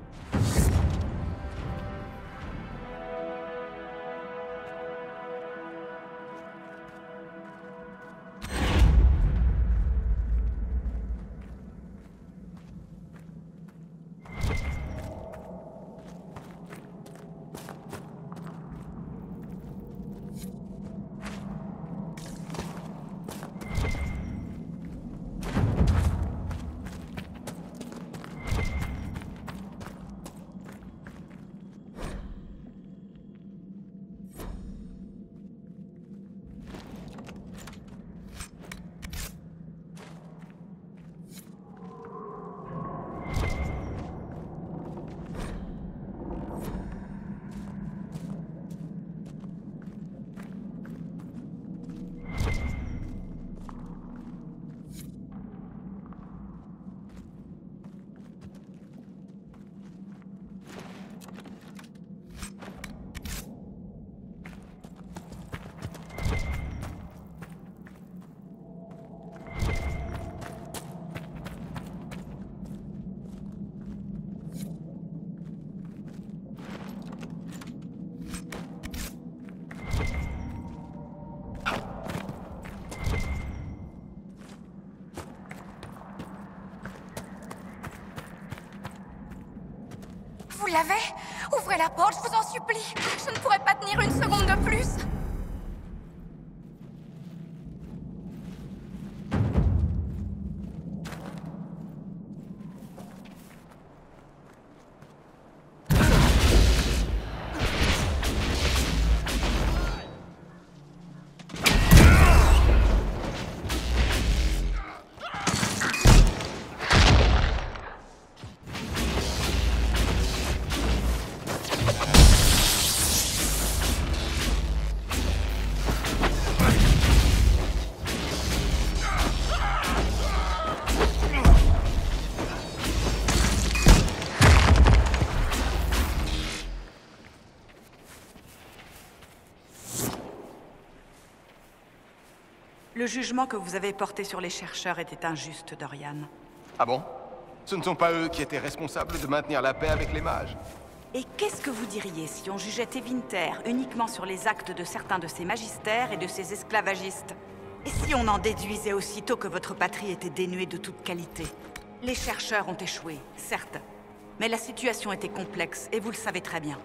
Vous l'avez? Ouvrez la porte, je vous en supplie. Je ne pourrais pas tenir une seconde de plus. Le jugement que vous avez porté sur les chercheurs était injuste, Dorian. Ah bon? Ce ne sont pas eux qui étaient responsables de maintenir la paix avec les mages? Et qu'est-ce que vous diriez si on jugeait Tevinter uniquement sur les actes de certains de ses magistères et de ses esclavagistes? Et si on en déduisait aussitôt que votre patrie était dénuée de toute qualité? Les chercheurs ont échoué, certes. Mais la situation était complexe, et vous le savez très bien.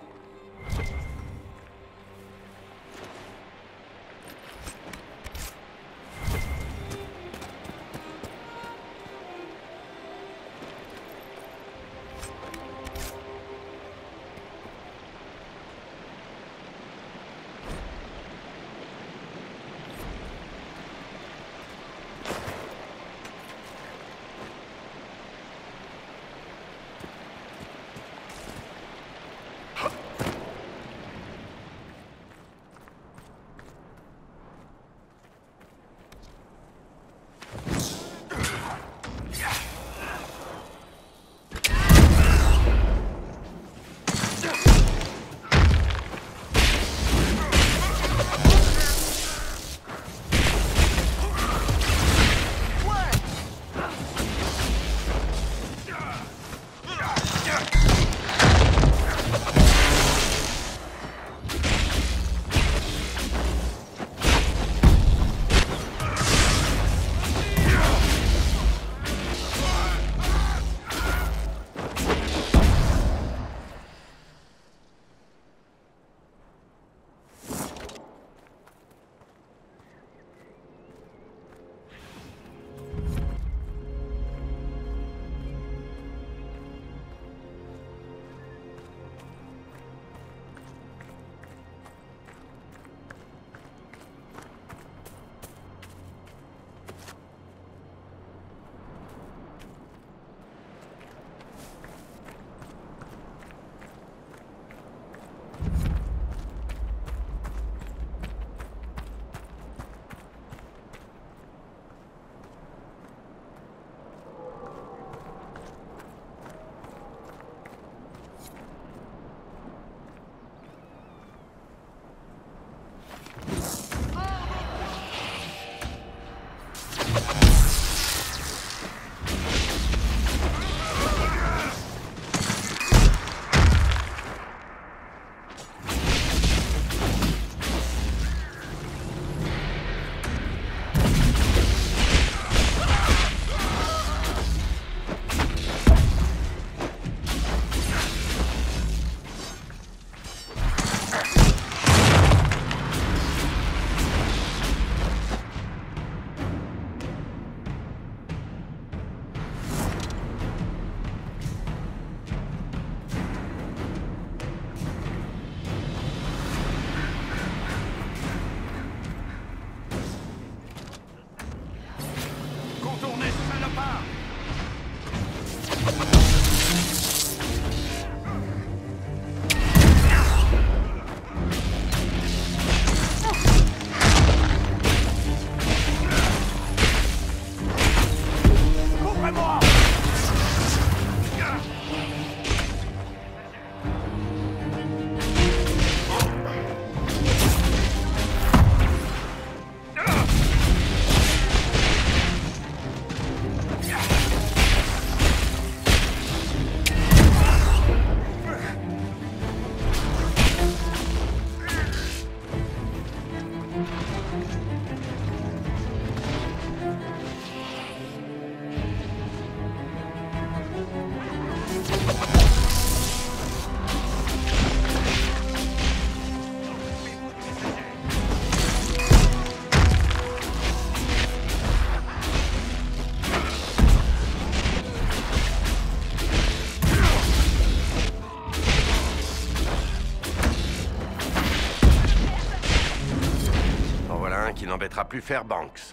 qui n'embêtera plus Fairbanks.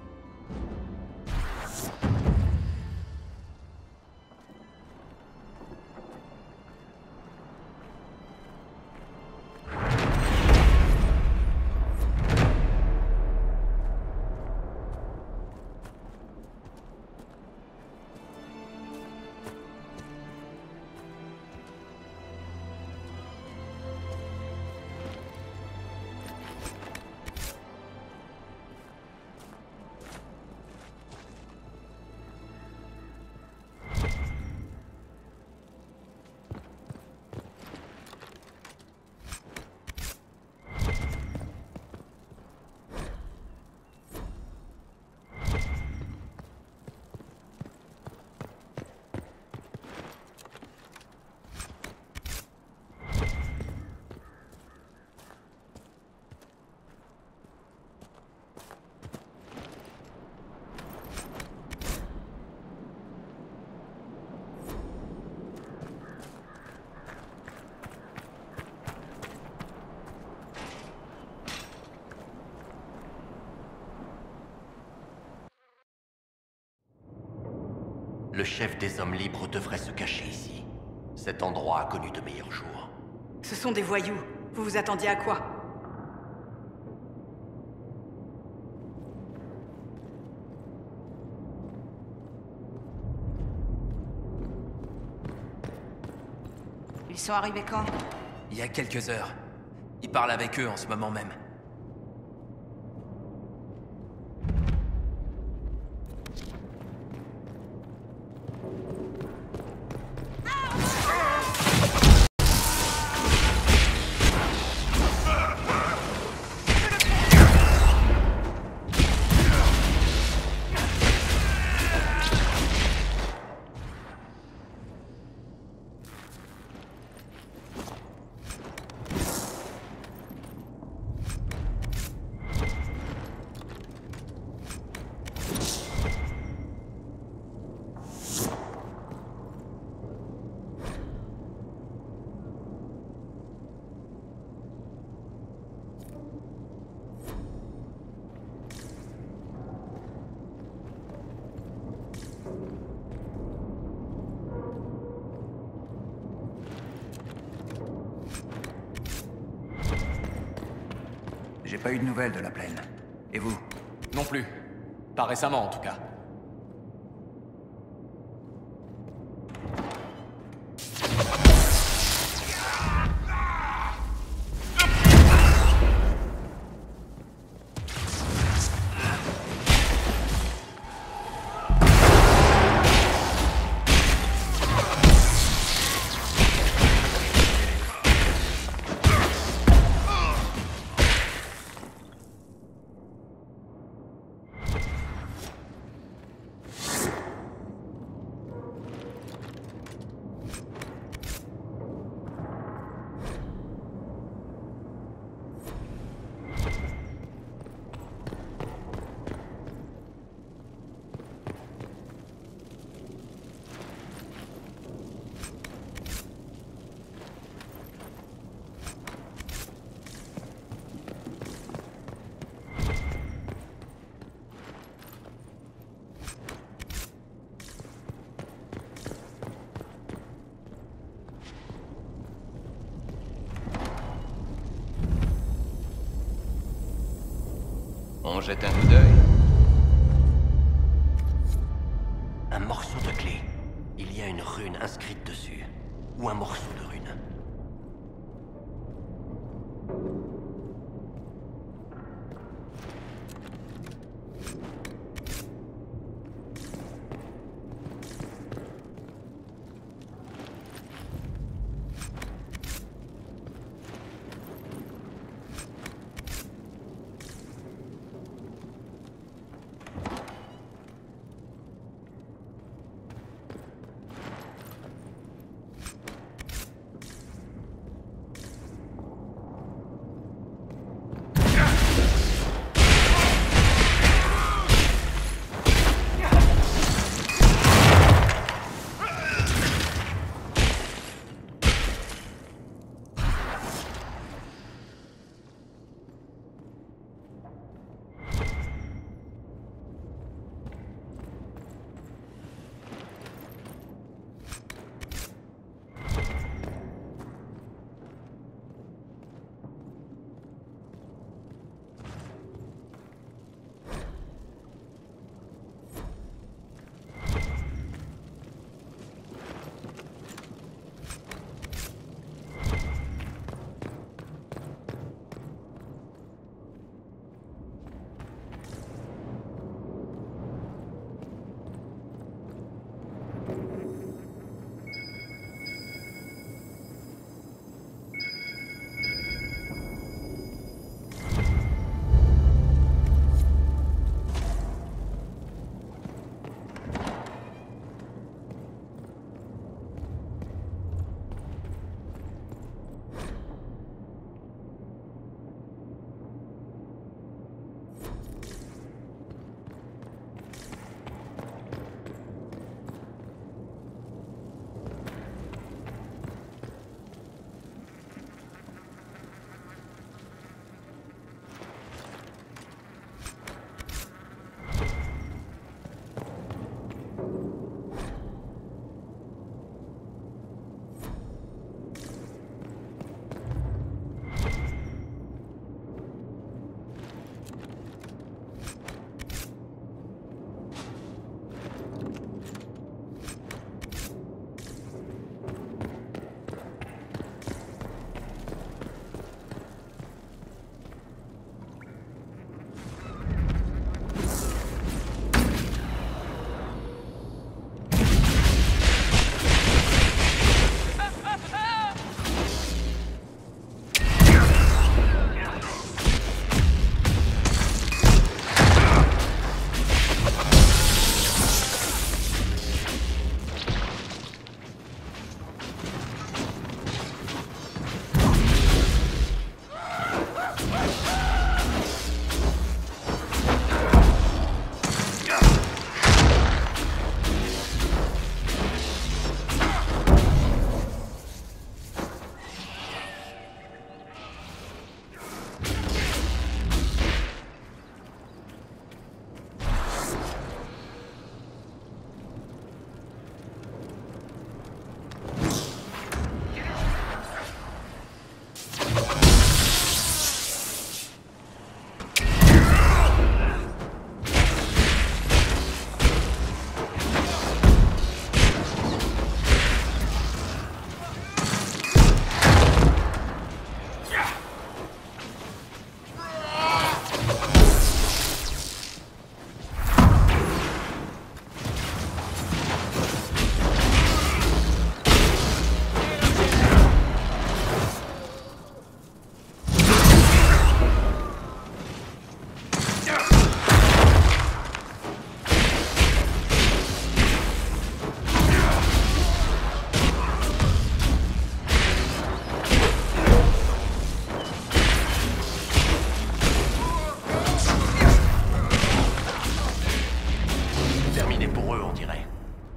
Le chef des hommes libres devrait se cacher ici. Cet endroit a connu de meilleurs jours. Ce sont des voyous. Vous vous attendiez à quoi? Ils sont arrivés quand? Il y a quelques heures. Il parle avec eux en ce moment même. J'ai pas eu de nouvelles de la plaine. Et vous? Non plus. Pas récemment, en tout cas. On jette un coup d'œil. Un morceau de clé. Il y a une rune inscrite dessus. Ou un morceau de rune.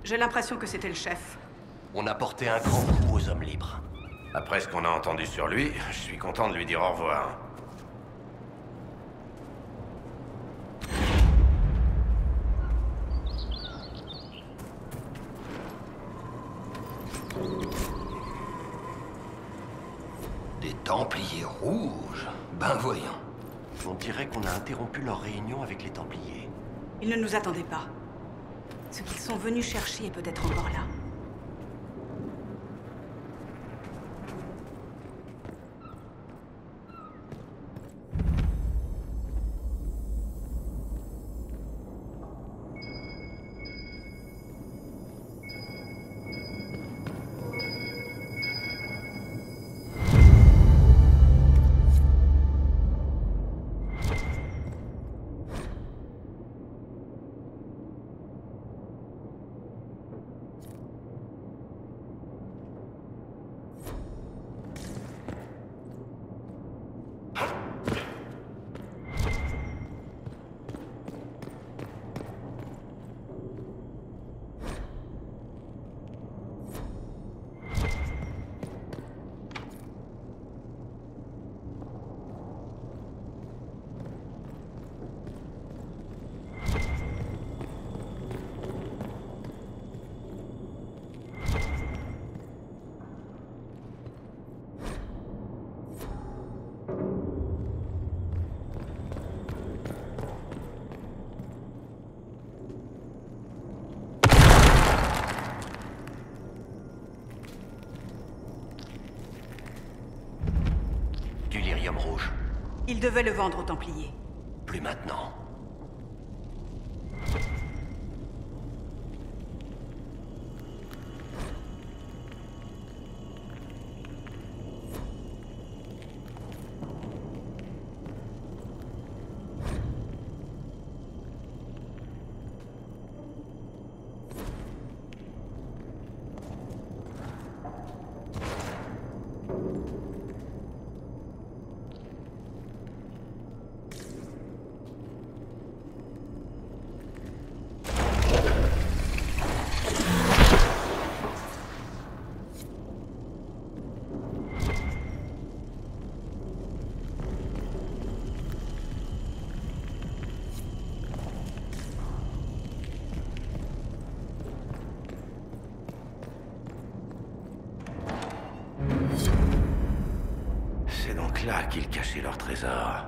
J'ai l'impression que c'était le chef. On a porté un grand coup aux hommes libres. Après ce qu'on a entendu sur lui, je suis content de lui dire au revoir. Des Templiers rouges? Ben voyons. On dirait qu'on a interrompu leur réunion avec les Templiers. Ils ne nous attendaient pas. Ce qu'ils sont venus chercher est peut-être encore là. Du lyrium rouge. Ils devaient le vendre aux Templiers. Plus maintenant. C'est donc là qu'ils cachaient leur trésor.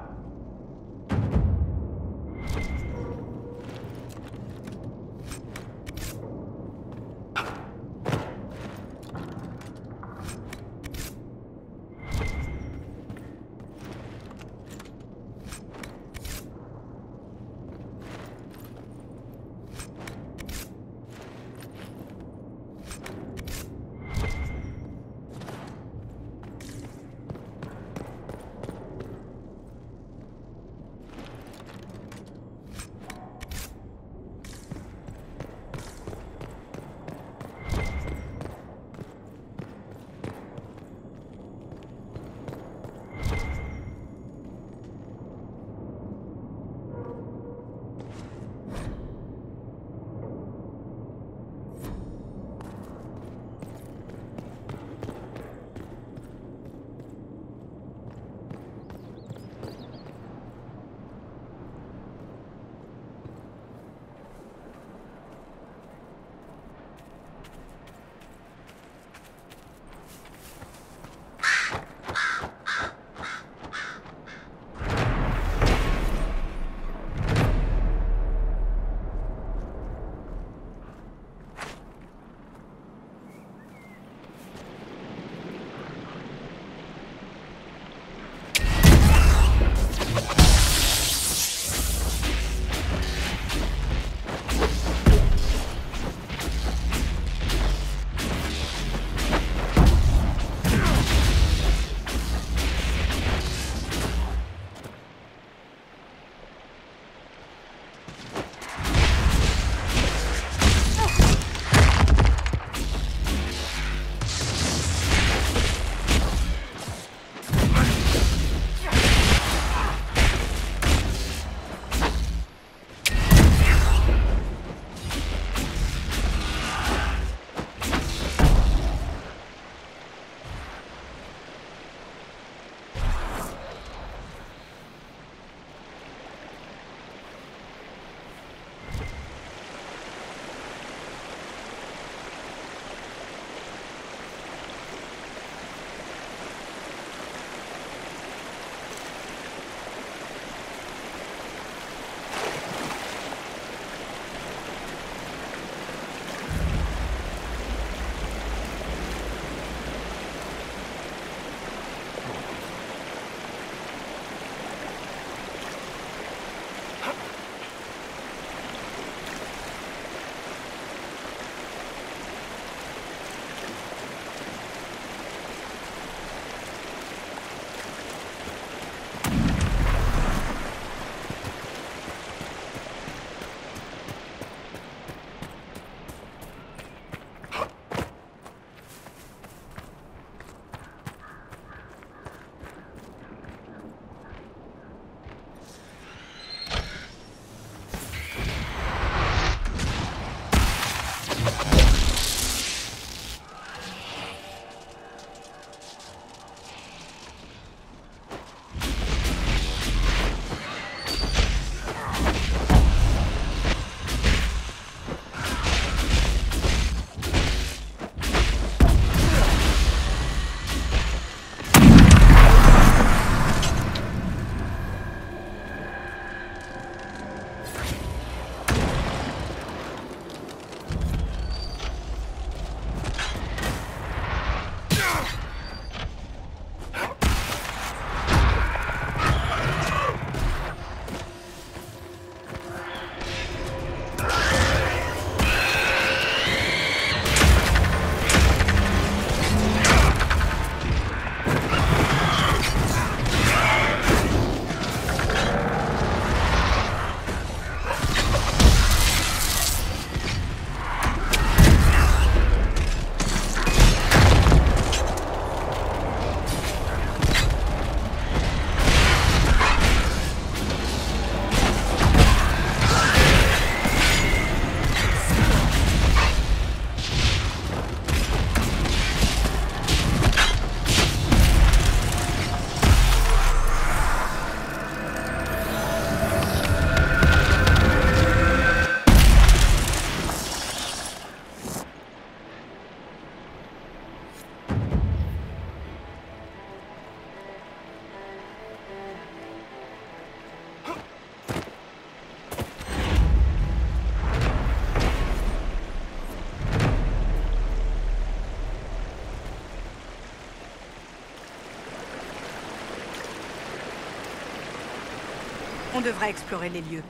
On devrait explorer les lieux.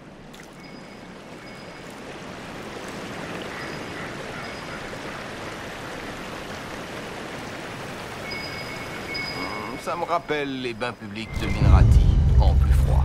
Ça me rappelle les bains publics de Minrati, en plus froid.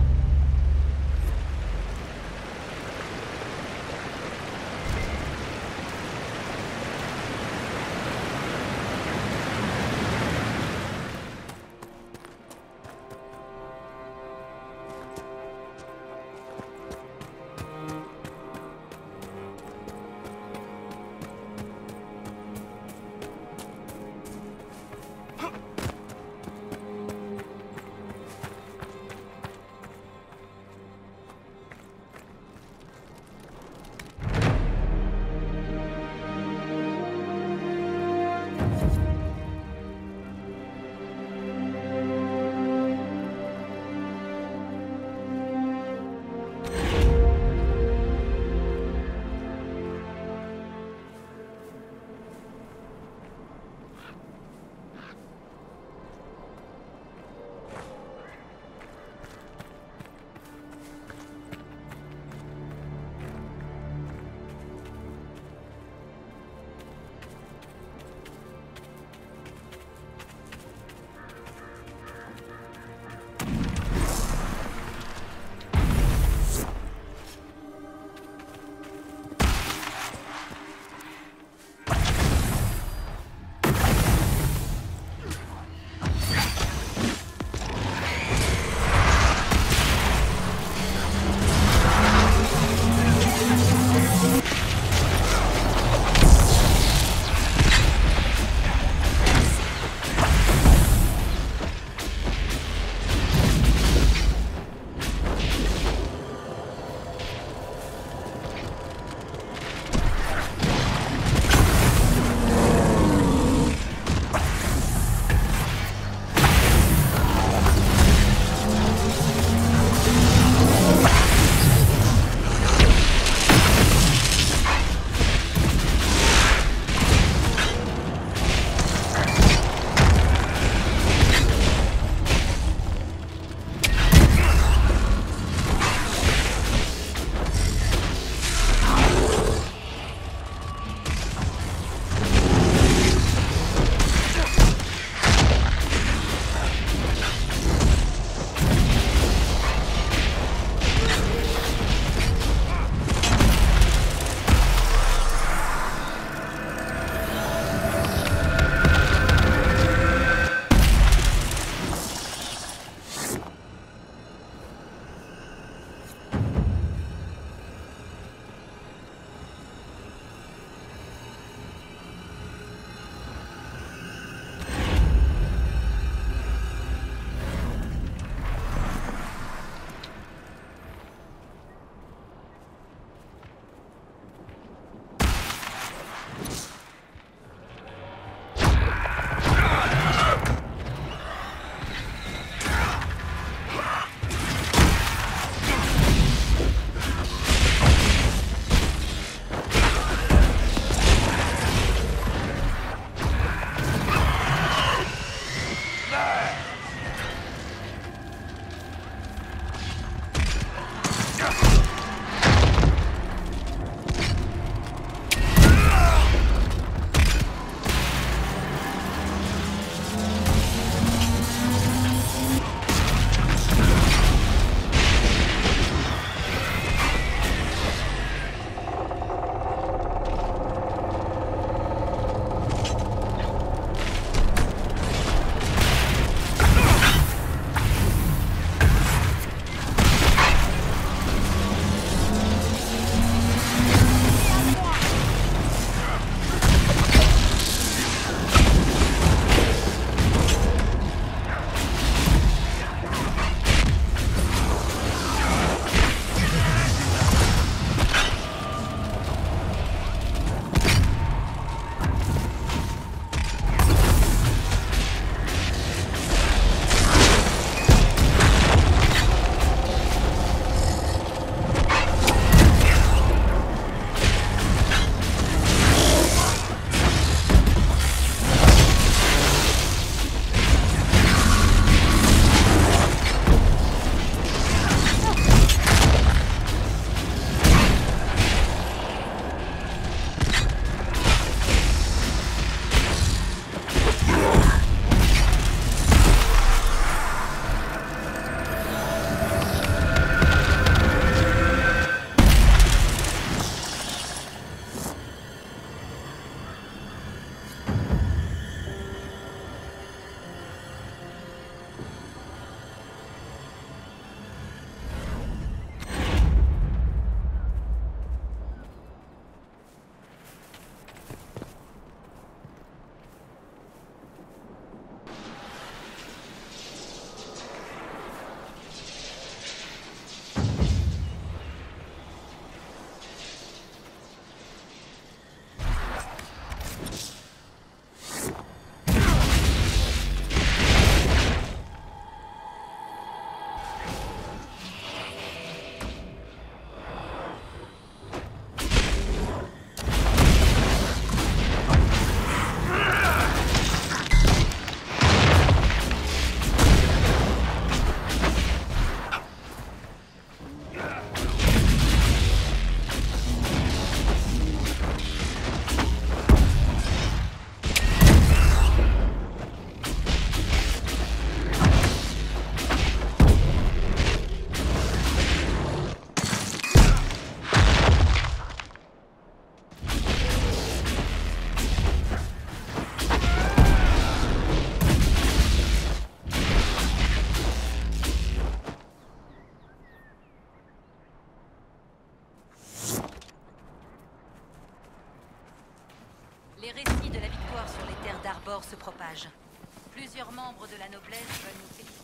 se propage. Plusieurs membres de la noblesse veulent nous féliciter.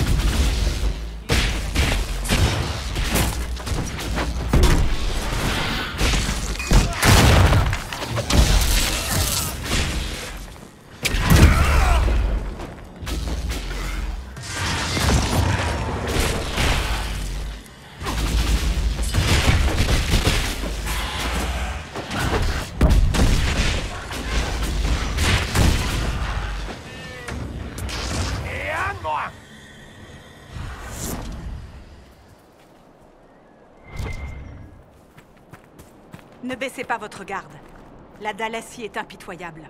Ne baissez pas votre garde. La Dalacie est impitoyable.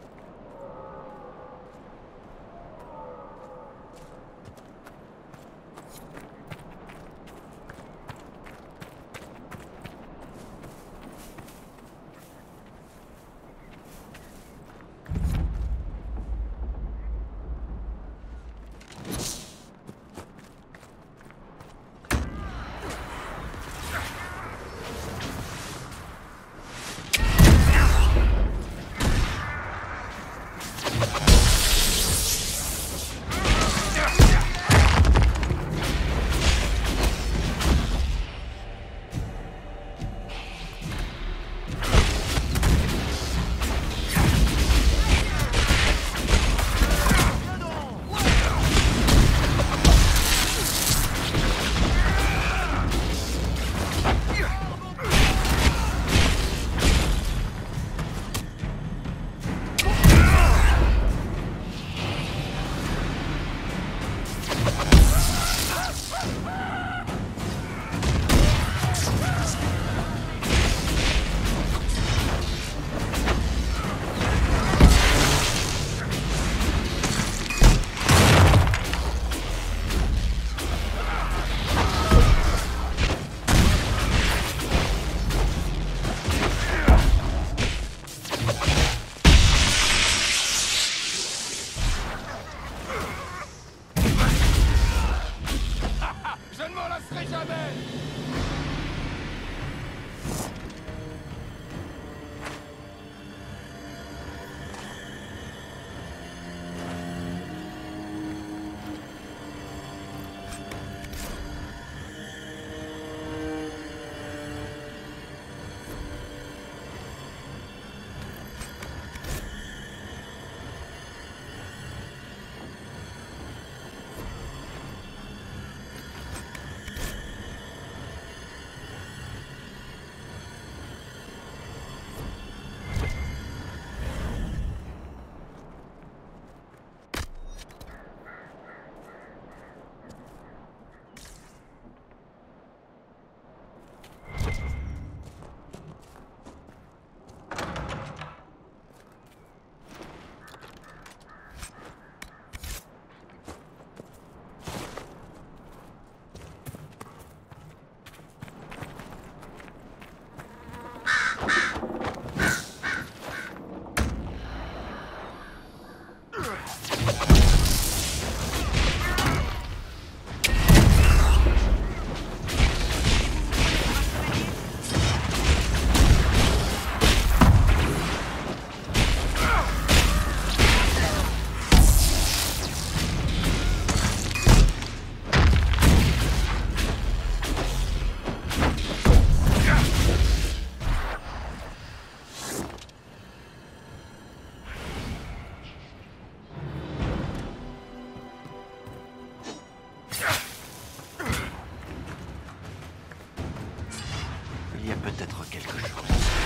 Il y a peut-être quelque chose.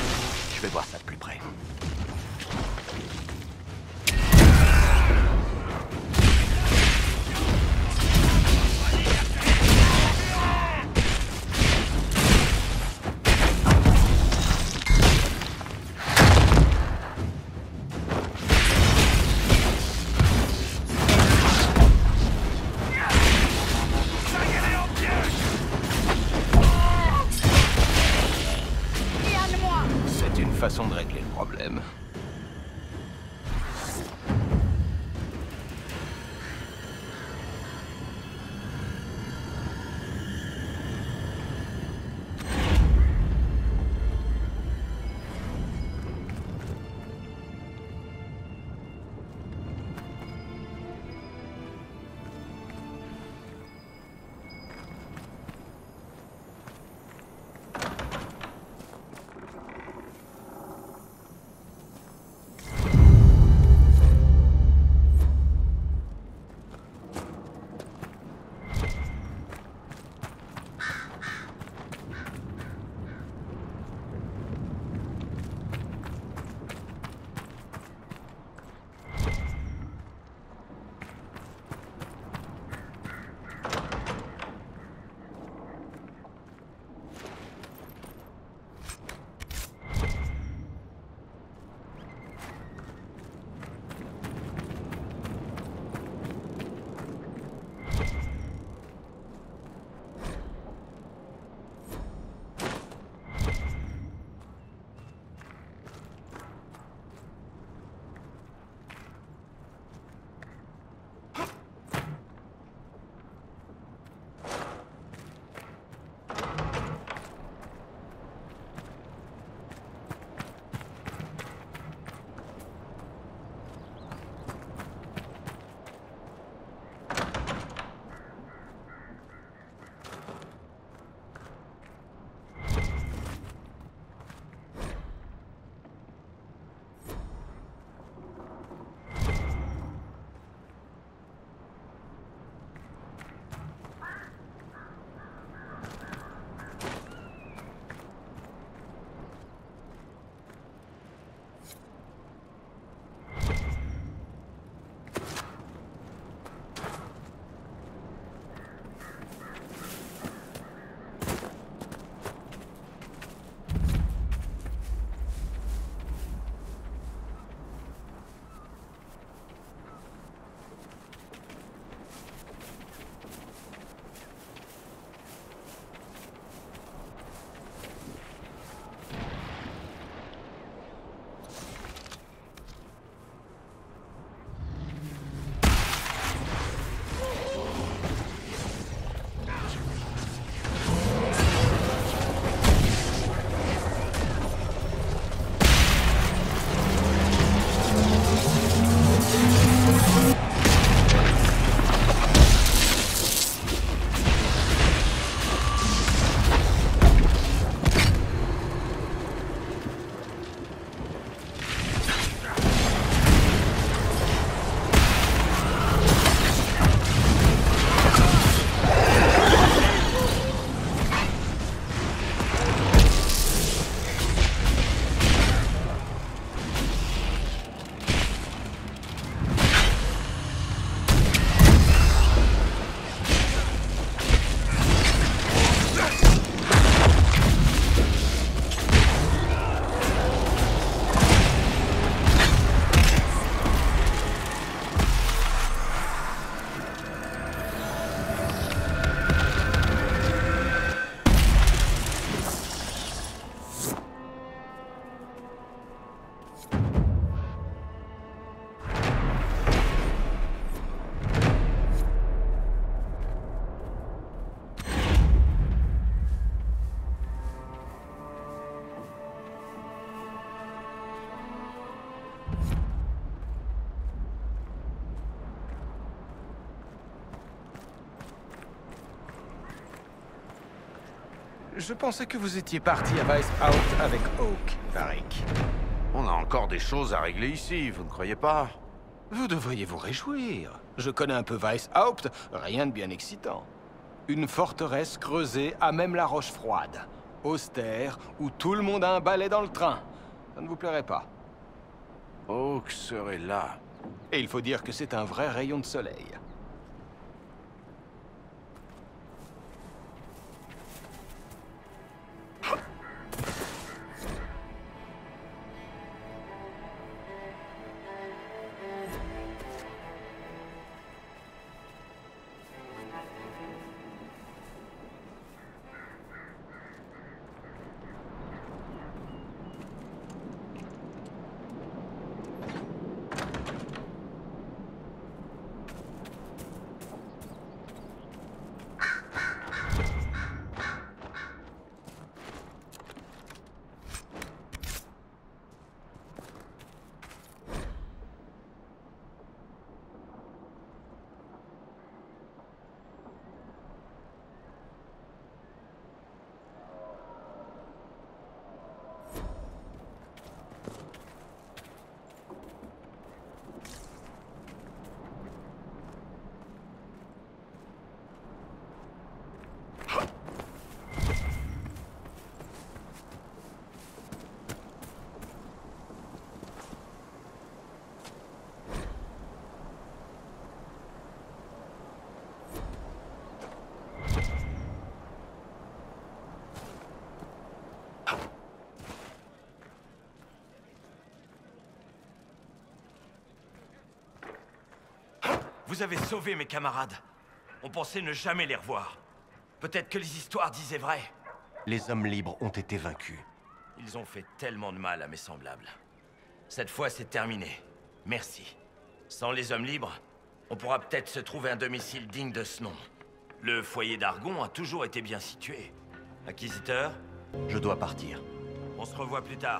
Je vais voir ça de plus près. C'est une façon de régler le problème. Je pensais que vous étiez parti à Vice Out avec Hawk, Tarik. On a encore des choses à régler ici, vous ne croyez pas? Vous devriez vous réjouir. Je connais un peu Vice Out, rien de bien excitant. Une forteresse creusée à même la roche froide. Austère, où tout le monde a un balai dans le train. Ça ne vous plairait pas? Hawk serait là. Et il faut dire que c'est un vrai rayon de soleil. Vous avez sauvé mes camarades. On pensait ne jamais les revoir. Peut-être que les histoires disaient vrai. Les hommes libres ont été vaincus. Ils ont fait tellement de mal à mes semblables. Cette fois, c'est terminé. Merci. Sans les hommes libres, on pourra peut-être se trouver un domicile digne de ce nom. Le foyer d'Argon a toujours été bien situé. Inquisiteur? Je dois partir. On se revoit plus tard.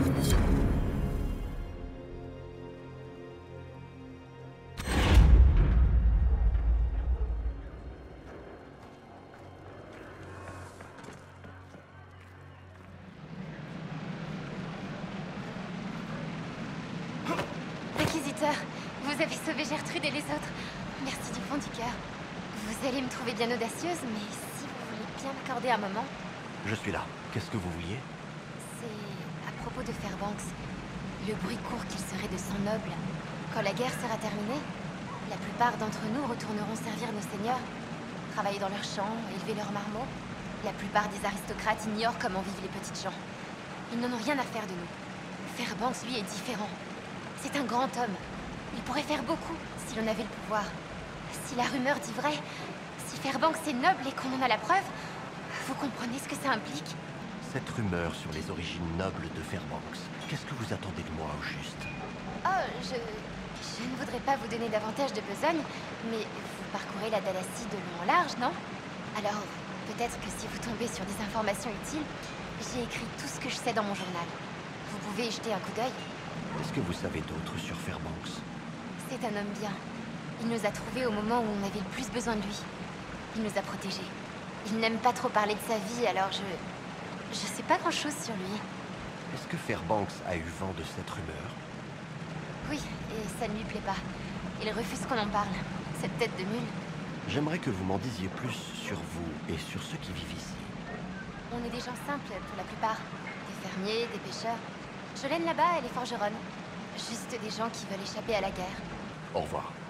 Inquisiteur, vous avez sauvé Gertrude et les autres. Merci du fond du cœur. Vous allez me trouver bien audacieuse, mais si vous voulez bien m'accorder un moment... Je suis là. Qu'est-ce que vous vouliez? C'est à propos de Fairbanks. Le bruit court qu'il serait de sang noble. Quand la guerre sera terminée, la plupart d'entre nous retourneront servir nos seigneurs, travailler dans leurs champs, élever leurs marmots. La plupart des aristocrates ignorent comment vivent les petites gens. Ils n'en ont rien à faire de nous. Fairbanks, lui, est différent. C'est un grand homme. Il pourrait faire beaucoup si l'on avait le pouvoir. Si la rumeur dit vrai, si Fairbanks est noble et qu'on en a la preuve, vous comprenez ce que ça implique? Cette rumeur sur les origines nobles de Fairbanks, qu'est-ce que vous attendez de moi au juste? Oh, je... Je ne voudrais pas vous donner davantage de besogne, mais vous parcourez la Dalacie de long en large, non? Alors, peut-être que si vous tombez sur des informations utiles, j'ai écrit tout ce que je sais dans mon journal. Vous pouvez y jeter un coup d'œil. Qu'est-ce que vous savez d'autre sur Fairbanks? C'est un homme bien. Il nous a trouvés au moment où on avait le plus besoin de lui. Il nous a protégés. Il n'aime pas trop parler de sa vie, alors je... Je sais pas grand-chose sur lui. Est-ce que Fairbanks a eu vent de cette rumeur? Oui, et ça ne lui plaît pas. Il refuse qu'on en parle. Cette tête de mule. J'aimerais que vous m'en disiez plus sur vous et sur ceux qui vivent ici. On est des gens simples pour la plupart. Des fermiers, des pêcheurs. Jolene là-bas, elle est forgeronne. Juste des gens qui veulent échapper à la guerre. Au revoir.